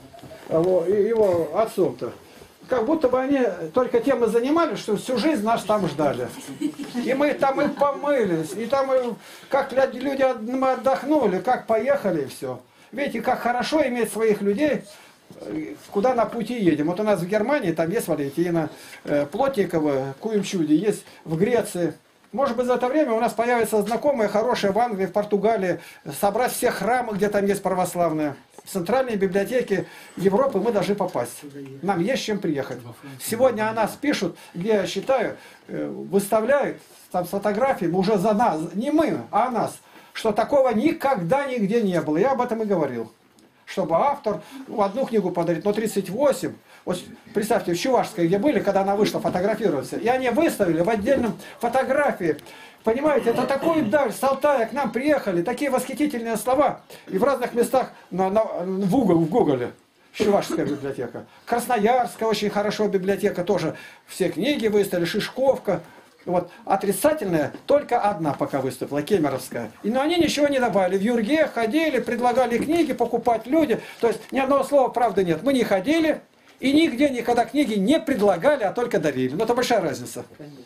его отцом-то. Как будто бы они только тем и занимались, что всю жизнь нас там ждали. И мы там и помылись, и там и, как люди мы отдохнули, как поехали, и все. Видите, как хорошо иметь своих людей, куда на пути едем. Вот у нас в Германии, там есть Валентина Плотникова, Куемчуди, есть в Греции. Может быть, за это время у нас появятся знакомые, хорошие в Англии, в Португалии, собрать все храмы, где там есть православные. В центральные библиотеки Европы мы должны попасть. Нам есть чем приехать. Сегодня о нас пишут, где я считаю, выставляют там с фотографиями уже за нас, не мы, а о нас, что такого никогда нигде не было. Я об этом и говорил. Чтобы автор, ну, одну книгу подарит, но тридцать восемь. Вот представьте, в Чувашской, где были, когда она вышла фотографироваться, и они выставили в отдельном фотографии. Понимаете, это такой даль, с Алтая к нам приехали, такие восхитительные слова. И в разных местах, на, на, в, Google, в Гугле, Чувашская библиотека. Красноярская очень хорошо библиотека, тоже все книги выставили, Шишковка. Вот. Отрицательная только одна пока выступила, Кемеровская. И, но они ничего не добавили. В Юрге ходили, предлагали книги покупать люди. То есть ни одного слова правды нет. Мы не ходили и нигде никогда книги не предлагали, а только дарили. Но это большая разница. Конечно.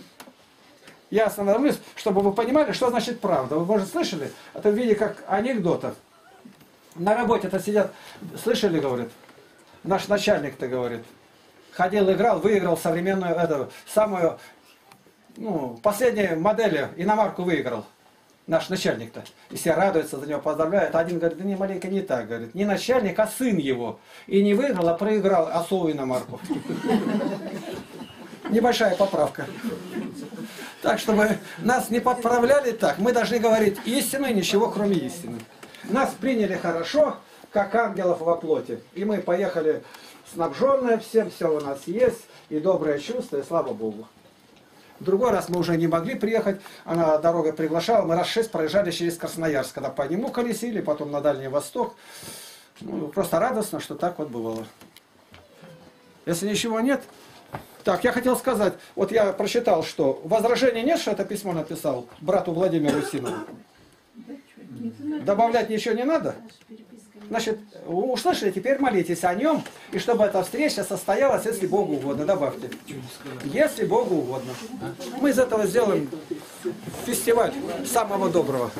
Я остановлюсь, чтобы вы понимали, что значит правда. Вы, может, слышали? Это в виде как анекдота. На работе-то сидят, слышали, говорит, наш начальник-то говорит. Ходил, играл, выиграл современную, эту, самую... Ну, последние модели иномарку выиграл наш начальник-то. И все радуются за него, поздравляют. Один говорит, да не, маленько не так, говорит. Не начальник, а сын его. И не выиграл, а проиграл осовую иномарку. Небольшая поправка. Так, чтобы нас не подправляли так, мы должны говорить истину и ничего кроме истины. Нас приняли хорошо, как ангелов во плоти. И мы поехали снабженные всем, все у нас есть, и доброе чувство, и слава Богу. В другой раз мы уже не могли приехать, она дорогой приглашала, мы раз шесть проезжали через Красноярск, когда по нему колесили, потом на Дальний Восток. Ну, просто радостно, что так вот бывало. Если ничего нет, Так, я хотел сказать, вот я прочитал, что возражения нет, что это письмо написал брату Владимиру Усинову. Добавлять ничего не надо? Значит, услышали, теперь молитесь о нем, и чтобы эта встреча состоялась, если Богу угодно. Добавьте. Если Богу угодно. Мы из этого сделаем фестиваль самого доброго.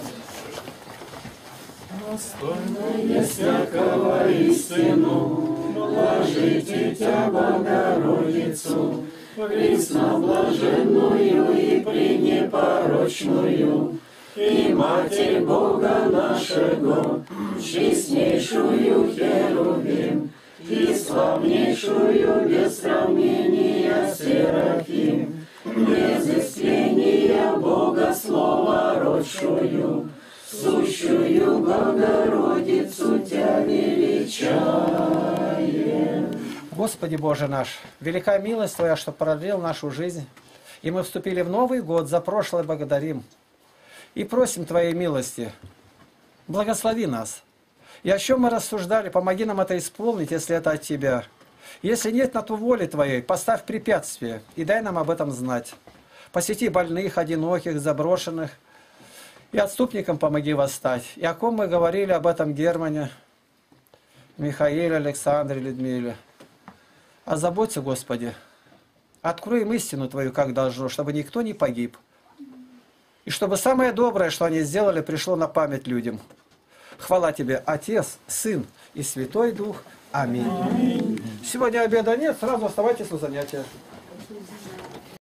Достойная всякого истину, блажите Тя, Богородицу, пресноблаженную и пренепорочную, и Матерь Бога нашего, честнейшую Херувим, и славнейшую без сравнения Серафим, без истления Бога Слова родшую, сущую Богородицу Тя величаем. Господи Боже наш, велика милость Твоя, что продлил нашу жизнь, и мы вступили в Новый год, за прошлое благодарим. И просим Твоей милости, благослови нас. И о чем мы рассуждали, помоги нам это исполнить, если это от Тебя. Если нет на ту воли Твоей, поставь препятствие и дай нам об этом знать. Посети больных, одиноких, заброшенных, и отступникам помоги восстать. И о ком мы говорили об этом Германе, Михаиле, Александре, Людмиле. Озаботься, Господи. Открой им истину Твою, как должно, чтобы никто не погиб. И чтобы самое доброе, что они сделали, пришло на память людям. Хвала Тебе, Отец, Сын и Святой Дух. Аминь. Аминь. Сегодня обеда нет, сразу оставайтесь на занятиях.